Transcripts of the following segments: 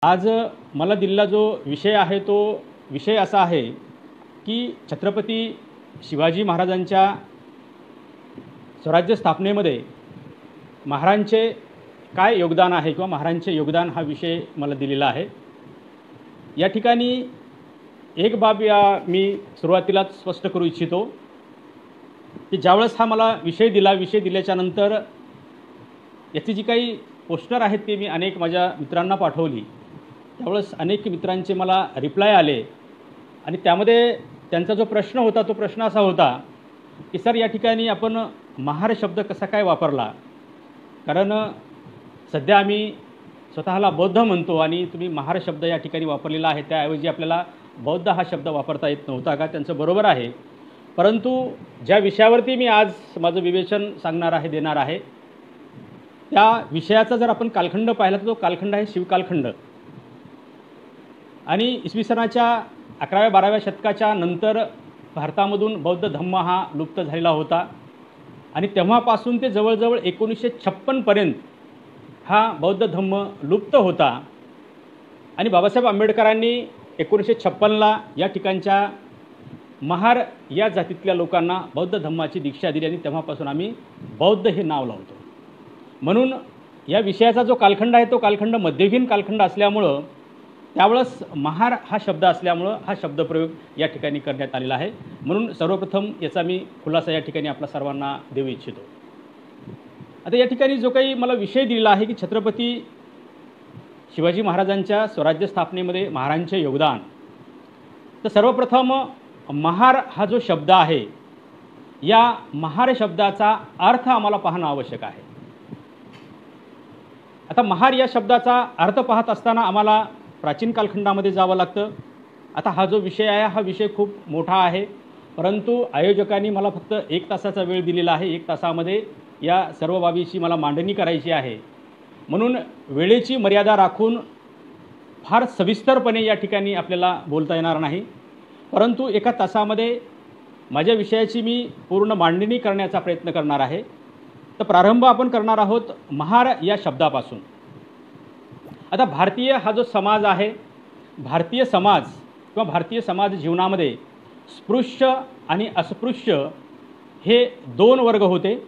आज मला दिलेला जो विषय आहे तो विषय असा आहे की छत्रपती शिवाजी महाराजांच्या स्वराज्य स्थापनेमध्ये महाराजांचे काय योगदान आहे किंवा महाराजांचे योगदान हा विषय मला दिलेला आहे। या ठिकाणी एक बाब मी सुरुवातीलाच स्पष्ट करू इच्छितो की ज्यावेळेस हा मला विषय दिल्याच्या नंतर याची जी काही पोस्टर आहेत ते मी अनेक माझ्या मित्रांना पाठवली। त्यावेळेस अनेक मित्रांचे मला रिप्लाय आले आणि त्यामध्ये त्यांचा जो प्रश्न होता तो प्रश्न असा होता की सर या ठिकाणी आपण महार शब्द कसा काय वापरला, कारण सध्या आम्ही स्वतःला बौद्ध म्हणतो आणि तुम्ही महार शब्द या ठिकाणी वापरलेला आहे, त्याऐवजी आपल्याला बौद्ध हा शब्द वापरता येत नव्हता का? त्यांचं बरोबर आहे, परंतु ज्या विषयावरती मी आज माझं विवेचन सांगणार आहे देणार आहे त्या विषयाचा जर आपण कालखंड पाहिला तर तो कालखंड आहे शिवकालखंड आणि इसवी सनाच्या 11व्या-12व्या शतकाच्या नंतर भारतामधून बौद्ध धम्म हा लुप्त झालेला होता आणि तेव्हापासून ते जवळजवळ 1956 पर्यंत हा बौद्ध धम्म लुप्त होता आणि बाबासाहेब आंबेडकरांनी 1956ला या ठिकाणच्या महार या जातीतल्या लोकांना बौद्ध धम्माची दीक्षा दिली आणि तेव्हापासून आम्ही बौद्ध हे नाव लावतो। म्हणून या विषयाचा जो कालखंड आहे तो कालखंड मध्ययुगीन कालखंड असल्यामुळं त्यावेळेस महार हा शब्द असल्यामुळं हा शब्दप्रयोग या ठिकाणी करण्यात आलेला आहे। म्हणून सर्वप्रथम याचा मी खुलासा या ठिकाणी आपल्या सर्वांना देऊ इच्छितो। आता या ठिकाणी जो काही मला विषय दिलेला आहे की छत्रपती शिवाजी महाराजांच्या स्वराज्य स्थापनेमध्ये महाराजांचे योगदान, तर सर्वप्रथम महार हा जो शब्द आहे या महार शब्दाचा अर्थ आम्हाला पाहणं आवश्यक आहे। आता महार या शब्दाचा अर्थ पाहत असताना आम्हाला प्राचीन कालखंडामध्ये जावं लागतं। आता हा जो विषय आहे हा विषय खूप मोठा आहे, परंतु आयोजकांनी मला फक्त 1 तासाचा वेळ दिलेला आहे। 1 तासामध्ये या सर्व बाबीची मला मांडणी करायची आहे, म्हणून वेळेची मर्यादा राखून फार सविस्तरपणे या ठिकाणी आपल्याला बोलता येणार नाही, परंतु 1 तासामध्ये माझ्या विषयाची मी पूर्ण मांडणी करण्याचा प्रयत्न करणार आहे। तर प्रारंभ आपण करणार आहोत महार या शब्दापासून। आता भारतीय हा जो समाज आहे, भारतीय समाज किंवा भारतीय समाज जीवनामध्ये स्पृश्य आणि अस्पृश्य हे 2 वर्ग होते।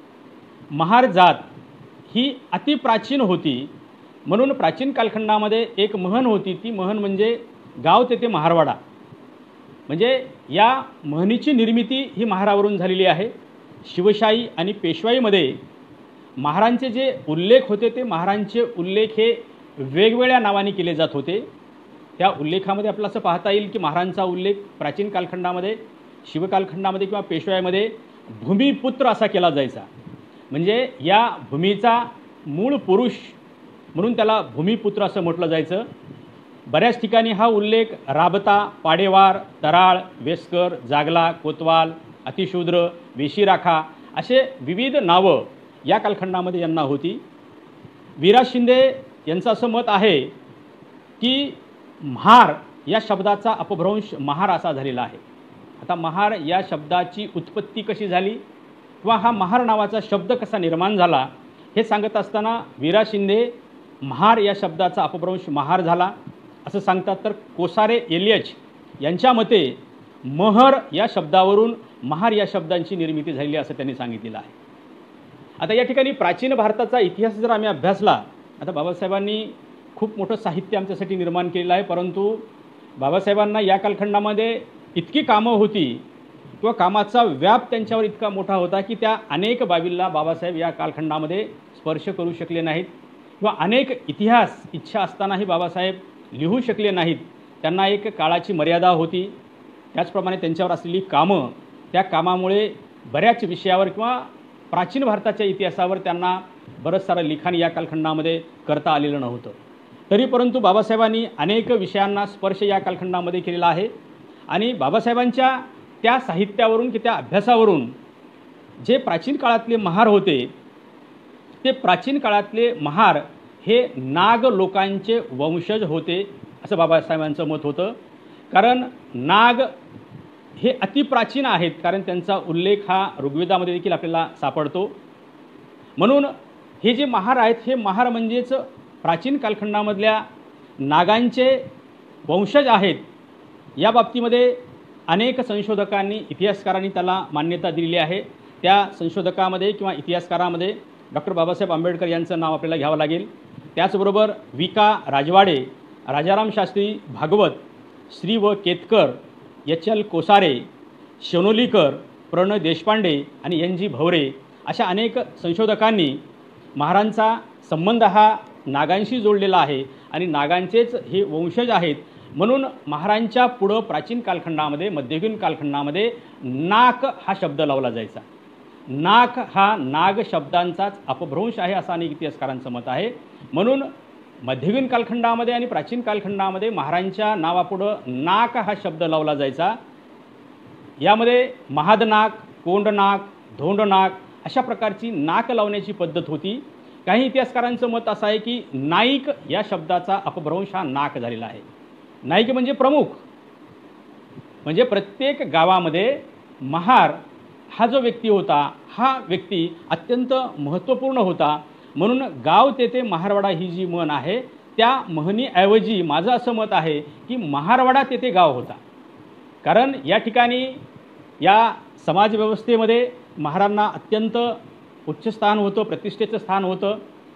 महार जात ही अतिप्राचीन होती, म्हणून प्राचीन कालखंडामध्ये एक महन होती, ती महन म्हणजे गाव तेथे महारवाडा, म्हणजे या महनीची निर्मिती ही महारावरून झालेली आहे। शिवशाही आणि पेशवाईमध्ये महारांचे जे उल्लेख होते ते महारांचे उल्लेख हे वेगवेगळ्या नावाने केले जात होते। त्या उल्लेखामध्ये आपल्याला असं पाहता येईल की महारांचा उल्लेख प्राचीन कालखंडामध्ये शिवकालखंडामध्ये किंवा पेशवाईमध्ये भूमिपुत्र असा केला जायचा, म्हणजे या भूमीचा मूळ पुरुष म्हणून त्याला भूमिपुत्र असं म्हटलं जायचं। बऱ्याच ठिकाणी हा उल्लेख राबता, पाडेवार, तराळ, वेस्कर, जागला, कोतवाल, अतिशूद्र, वेशीराखा असे विविध नावं या कालखंडामध्ये यांना होती। विराज शिंदे यांचं असं मत आहे की महार या शब्दाचा अपभ्रंश महार असा झालेला आहे। आता महार या शब्दाची उत्पत्ती कशी झाली किंवा हा महार नावाचा शब्द कसा निर्माण झाला हे सांगत असताना विराज शिंदे महार या शब्दाचा अपभ्रंश महार झाला असं सांगतात, तर कोसारे एलियच यांच्या मते महर या शब्दावरून महार या शब्दांची निर्मिती झालेली असं त्यांनी सांगितलेलं आहे। आता या ठिकाणी प्राचीन भारताचा इतिहास जर आम्ही अभ्यासला, आता बाबासाहेबांनी खूप मोठं साहित्य आमच्यासाठी निर्माण केलेलं आहे, परंतु बाबासाहेबांना या कालखंडामध्ये इतकी कामं होती किंवा कामाचा व्याप त्यांच्यावर इतका मोठा होता की त्या अनेक बाबींना बाबासाहेब या कालखंडामध्ये स्पर्श करू शकले नाहीत किंवा अनेक इतिहास इच्छा असतानाही बाबासाहेब लिहू शकले नाहीत। त्यांना एक काळाची मर्यादा होती, त्याचप्रमाणे त्यांच्यावर असलेली कामं, त्या कामामुळे बऱ्याच विषयावर किंवा प्राचीन भारताच्या इतिहासावर त्यांना बरंच सारं लिखाण या कालखंडामध्ये करता आलेलं नव्हतं। तरी परंतु बाबासाहेबांनी अनेक विषयांना स्पर्श या कालखंडामध्ये केलेला आहे आणि बाबासाहेबांच्या त्या साहित्यावरून की त्या अभ्यासावरून जे प्राचीन काळातले महार होते ते प्राचीन काळातले महार हे नाग लोकांचे वंशज होते असं बाबासाहेबांचं मत होतं, कारण नाग हे अतिप्राचीन आहेत, कारण त्यांचा उल्लेख हा ऋग्वेदामध्ये देखील आपल्याला सापडतो। म्हणून हे जे महार आहेत हे महार म्हणजेच प्राचीन कालखंडामधल्या नागांचे वंशज आहेत या बाबतीमध्ये अनेक संशोधकांनी इतिहासकारांनी त्याला मान्यता दिलेली आहे। त्या संशोधकामध्ये किंवा इतिहासकारामध्ये डॉक्टर बाबासाहेब आंबेडकर यांचं नाव आपल्याला घ्यावं लागेल। त्याचबरोबर विका राजवाडे, राजाराम शास्त्री भागवत, श्री व केतकर, एच.एल. कोसारे, शोनोलीकर, प्रण देशपांडे आणि एन.जी. भवरे अशा अनेक संशोधकांनी महारांचा संबंध हा नागांशी जोडलेला आहे आणि नागांचेच हे वंशज आहेत म्हणून महारांच्या पुढं प्राचीन कालखंडामध्ये, मध्ययुगीन कालखंडामध्ये नाक हा शब्द लावला जायचा। नाक हा नाग शब्दांचाच अपभ्रंश आहे असं अनेक इतिहासकारांचं मत आहे। म्हणून मध्ययुगीन कालखंडामध्ये आणि प्राचीन कालखंडामध्ये महारांच्या नावापुढं नाक हा शब्द लावला जायचा। यामध्ये महादनाक, कोंडनाक, धोंडनाक अशा प्रकारची नाक लावण्याची पद्धत होती। काही इतिहासकारांचं मत असं आहे की नाईक या शब्दाचा अपभ्रंश हा नाक झालेला आहे। नाईक म्हणजे प्रमुख, म्हणजे प्रत्येक गावामध्ये महार हा जो व्यक्ती होता हा व्यक्ती अत्यंत महत्त्वपूर्ण होता। म्हणून गाव तेथे महारवाडा ही जी म्हण आहे त्या म्हणीऐवजी माझं असं मत आहे की महारवाडा तेथे गाव होता। कारण या ठिकाणी या समाजव्यवस्थेमध्ये महारांना अत्यंत उच्च स्थान होतं, प्रतिष्ठेचं स्थान होतं।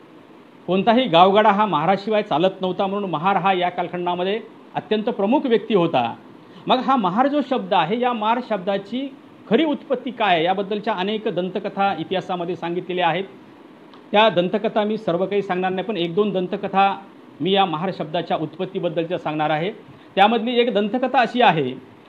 कोणताही गावगाडा हा महाराशिवाय चालत नव्हता म्हणून महार हा या कालखंडामध्ये अत्यंत प्रमुख व्यक्ती होता। मग हा महार जो शब्द आहे या महार शब्दाची खरी उत्पत्ती काय आहे याबद्दलच्या अनेक दंतकथा इतिहासामध्ये सांगितलेल्या आहेत। त्या दंतकथा मी सर्व काही सांगणार नाही, पण एक दोन दंतकथा मी या महार शब्दाच्या उत्पत्तीबद्दलच्या सांगणार आहे। त्यामधली एक दंतकथा अशी आहे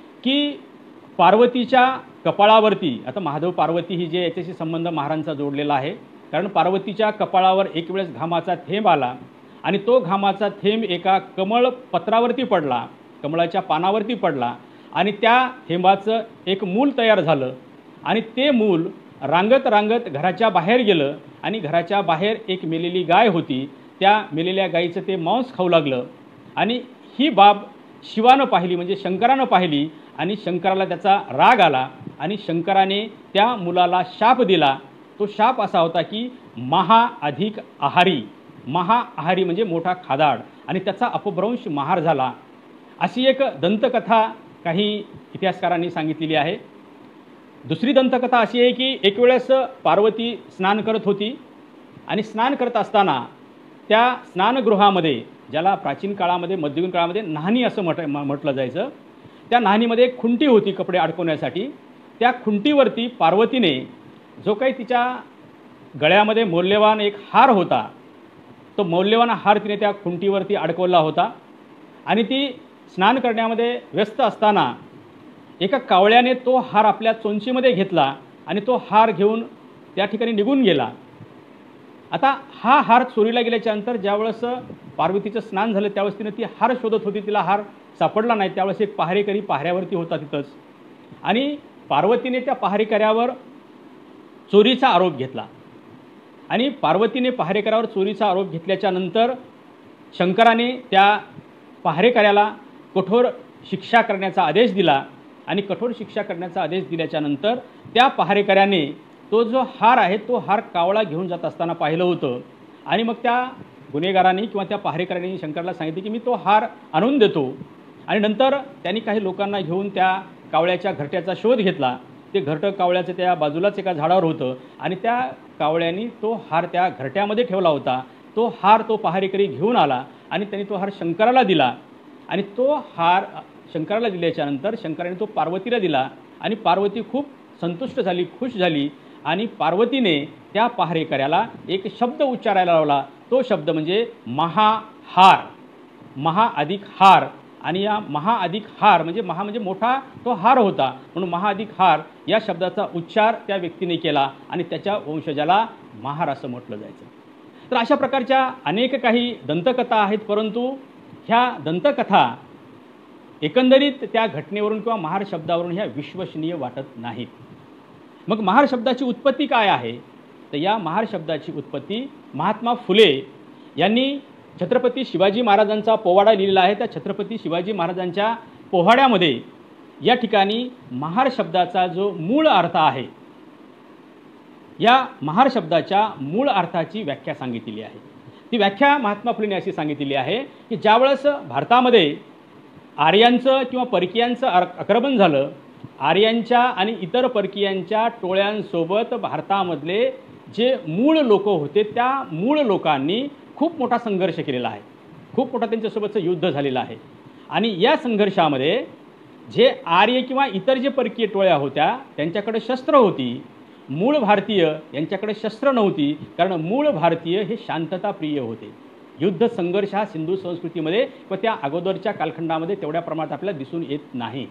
की पार्वतीच्या कपाळावरती, आता महादेव पार्वती ही जे याच्याशी संबंध महारांचा जोडलेला आहे, कारण पार्वतीच्या कपाळावर एक वेळेस घामाचा थेंब आला आणि तो घामाचा थेंब एका कमळ पत्रावरती पडला, कमळाच्या पानावरती पडला आणि त्या थेंबाचं एक मूल तयार झालं आणि ते मूल रांगत रांगत घराच्या बाहेर गेलं आणि घराच्या बाहेर एक मेलेली गाय होती, त्या मेलेल्या गायीचं ते मांस खाऊ लागलं आणि ही बाब शिवानं पाहिली, म्हणजे शंकरानं पाहिली आणि शंकराला त्याचा राग आला आणि शंकराने त्या मुलाला शाप दिला। तो शाप असा होता की महा अधिक आहारी, महा आहारी म्हणजे मोठा खादाड, आणि त्याचा अपभ्रंश महार झाला अशी एक दंतकथा काही इतिहासकारांनी सांगितलेली आहे। दुसरी दंतकथा अशी आहे की एक वेळेस पार्वती स्नान करत होती आणि स्नान करत असताना त्या स्नानगृहामध्ये, ज्याला प्राचीन काळामध्ये मध्ययुगीन काळामध्ये न्हाणी असं म्हटलं जायचं, त्या न्हाणीमध्ये एक खुंटी होती कपडे अडकवण्यासाठी। त्या खुंटीवरती पार्वतीने जो काही तिच्या गळ्यामध्ये मौल्यवान एक हार होता तो मौल्यवान हार तिने त्या खुंटीवरती अडकवला होता आणि ती स्नान करण्यामध्ये व्यस्त असताना एका कावळ्याने तो हार आपल्या चोंचीमध्ये घेतला आणि तो हार घेऊन त्या ठिकाणी निघून गेला। आता हा हार चोरीला गेल्याच्या नंतर ज्यावेळेस पार्वतीचं स्नान झालं त्यावेळेस तिने ती हार शोधत होती, तिला हार सापडला नाही। त्यावेळेस एक पहारेकरी पाहऱ्यावरती होता तिथंच आणि पार्वतीने त्या पहारेकऱ्यावर चोरीचा आरोप घेतला आणि पार्वतीने पहारेकऱ्यावर चोरीचा आरोप घेतल्याच्या नंतर शंकराने त्या पहारेकऱ्याला कठोर शिक्षा करण्याचा आदेश दिला आणि कठोर शिक्षा करण्याचा आदेश दिल्याच्या नंतर त्या पहारेकऱ्याने तो जो हार आहे तो हार कावळा घेऊन जात असताना पाहिलं होतं आणि मग त्या गुन्हेगारांनी किंवा त्या पहारेकऱ्यांनी शंकराला सांगितले की मी तो हार आणून देतो आणि नंतर त्यांनी काही लोकांना घेऊन त्या कावळ्याच्या घरट्याचा शोध घेतला। ते घरटं कावळ्याचं त्या बाजूलाच एका झाडावर होतं आणि त्या कावळ्यानी तो हार त्या घरट्यामध्ये ठेवला होता। तो हार तो पहारेकरी घेऊन आला आणि त्यांनी तो हार शंकराला दिला आणि तो हार शंकराला दिल्याच्या नंतर शंकराने तो पार्वतीला दिला आणि पार्वती खूप संतुष्ट झाली, खुश झाली आणि पार्वतीने त्या पहारेकऱ्याला एक शब्द उच्चारायला लावला। तो शब्द म्हणजे महाहार, महा अधिक हार। आणि या महा अधिक हार म्हणजे महा म्हणजे मोठा तो हार होता म्हणून महा अधिक हार या शब्दाचा उच्चार त्या व्यक्तीने केला आणि त्याच्या वंशजाला महार असं म्हटलं जायचं। तर अशा प्रकारच्या अनेक काही दंतकथा आहेत, परंतु ह्या दंतकथा एकंदरीत त्या घटनेवरून किंवा महार शब्दावरून ह्या विश्वसनीय वाटत नाहीत। मग महार शब्दाची उत्पत्ती काय आहे? तर या महार शब्दाची उत्पत्ती महात्मा फुले यांनी छत्रपती शिवाजी महाराजांचा पोवाडा लिहिलेला आहे। त्या छत्रपती शिवाजी महाराजांच्या पोवाड्यामध्ये या ठिकाणी महार शब्दाचा जो मूळ अर्थ आहे, या महार शब्दाच्या मूळ अर्थाची व्याख्या सांगितलेली आहे। ती व्याख्या महात्मा फुलेंनी अशी सांगितलेली आहे की ज्यावेळेस भारतामध्ये आर्यांचं किंवा परकीयांचं आक्रमण झालं, आर्यांच्या आणि इतर परकीयांच्या टोळ्यांसोबत भारतामधले जे मूळ लोक होते त्या मूळ लोकांनी खूप मोठा संघर्ष केलेला आहे, खूप मोठा त्यांच्यासोबतचं युद्ध झालेलं आहे. आणि या संघर्षामध्ये जे आर्य किंवा इतर जे परकीय टोळ्या होत्या त्यांच्याकडे शस्त्र होती, मूळ भारतीय यांच्याकडे शस्त्र नव्हती, कारण मूळ भारतीय हे शांतताप्रिय होते. युद्ध संघर्ष हा सिंधू संस्कृतीमध्ये व त्या अगोदरच्या कालखंडामध्ये तेवढ्या प्रमाणात आपल्याला दिसून येत नाही.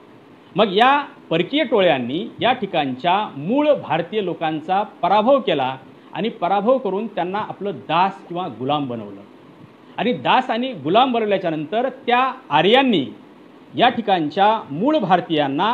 मग या परकीय टोळ्यांनी या ठिकाणच्या मूळ भारतीय लोकांचा पराभव केला आणि पराभव करून त्यांना आपलं दास किंवा गुलाम बनवलं. आणि दास आणि गुलाम बनवल्याच्या नंतर त्या आर्यांनी या ठिकाणच्या मूळ भारतीयांना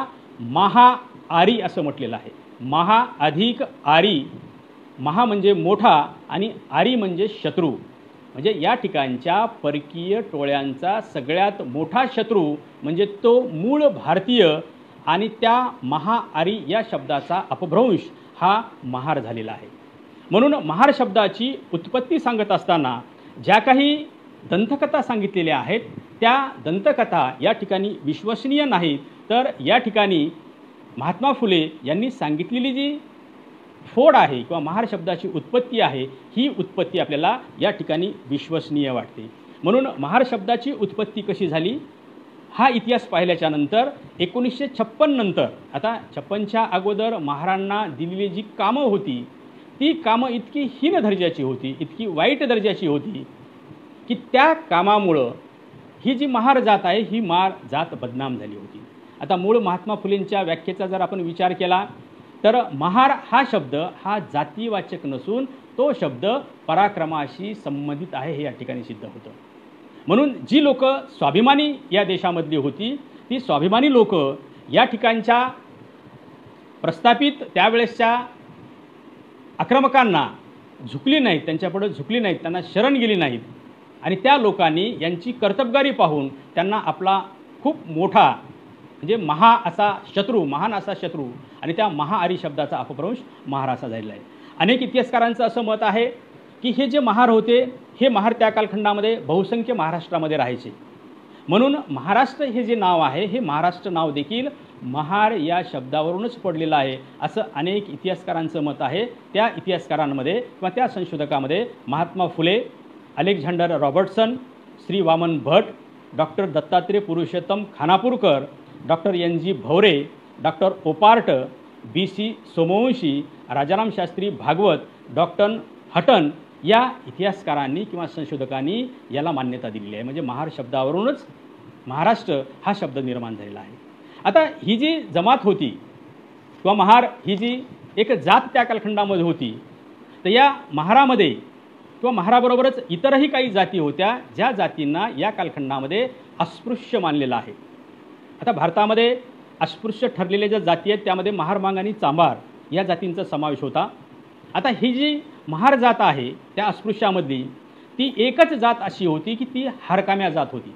महाआरी असं म्हटलेलं आहे. महा अधिक आरी, महा म्हणजे मोठा आणि आरी म्हणजे शत्रू. म्हणजे या ठिकाणच्या परकीय टोळ्यांचा सगळ्यात मोठा शत्रू म्हणजे तो मूळ भारतीय आणि त्या महाआरी या शब्दाचा अपभ्रंश हा महार झालेला आहे. म्हणून महार शब्दाची उत्पत्ती सांगत असताना ज्या काही दंतकथा सांगितलेल्या आहेत त्या दंतकथा या ठिकाणी विश्वसनीय नाहीत, तर या ठिकाणी महात्मा फुले यांनी सांगितलेली जी फोड आहे किंवा महार शब्दाची उत्पत्ती आहे ही उत्पत्ती आपल्याला या ठिकाणी विश्वसनीय वाटते. म्हणून महार शब्दाची उत्पत्ती कशी झाली हा इतिहास पाहिल्याच्या नंतर 1956 नंतर, आता 56च्या अगोदर महारांना दिलेली जी कामं होती ती कामं इतकी हीन दर्जाची होती, इतकी वाईट दर्जाची होती की त्या कामामुळं ही जी महार जात आहे ही महार जात बदनाम झाली होती. आता मूळ महात्मा फुलेंच्या व्याख्येचा जर आपण विचार केला तर महार हा शब्द हा जातीवाचक नसून तो शब्द पराक्रमाशी संबंधित आहे हे या ठिकाणी सिद्ध होतं. म्हणून जी लोक स्वाभिमानी या देशामधली होती ती स्वाभिमानी लोक या ठिकाणच्या प्रस्थापित त्यावेळेसच्या आक्रमकांना झुकली नाहीत, त्यांच्यापुढे झुकली नाहीत, त्यांना शरण गेली नाहीत. आणि त्या लोकांनी यांची कर्तबगारी पाहून त्यांना आपला खूप मोठा म्हणजे महा असा शत्रू, महान असा शत्रू आणि त्या महाआरी शब्दाचा अपभ्रंश महार असा झालेला आहे. अनेक इतिहासकारांचं असं मत आहे की हे जे महार होते हे महार त्या कालखंडामध्ये बहुसंख्य महाराष्ट्रामध्ये राहायचे. म्हणून महाराष्ट्र हे जे नाव आहे हे महाराष्ट्र नाव देखील महार या शब्दावरूनच पडलेलं आहे असं अनेक इतिहासकारांचं मत आहे. त्या इतिहासकारांमध्ये किंवा त्या संशोधकामध्ये Mahatma Phule, Alexander Robertson, Shri Waman Bhat, doctor Dattatray Purushottam Khanapurkar, doctor N G Bhavare, doctor Oppert, BC Somvanshi, Rajaram Shastri Bhagwat, doctor Hutton या इतिहासकारांनी किंवा संशोधकांनी याला मान्यता दिलेली आहे. म्हणजे महार शब्दावरूनच महाराष्ट्र हा शब्द निर्माण झालेला आहे. आता ही जी जमात होती किंवा महार ही जी एक जात त्या कालखंडामध्ये होती तर या महारामध्ये किंवा महाराबरोबरच इतरही काही जाती होत्या ज्या जातींना या कालखंडामध्ये अस्पृश्य मानलेलं आहे. आता भारतामध्ये अस्पृश्य ठरलेल्या ज्या जाती आहेत त्यामध्ये महारमांग आणि चांभार या जातींचा समावेश होता. आता ही जी महार जात आहे त्या अस्पृश्यामधली ती एकच जात अशी होती की ती हरकाम्या जात होती.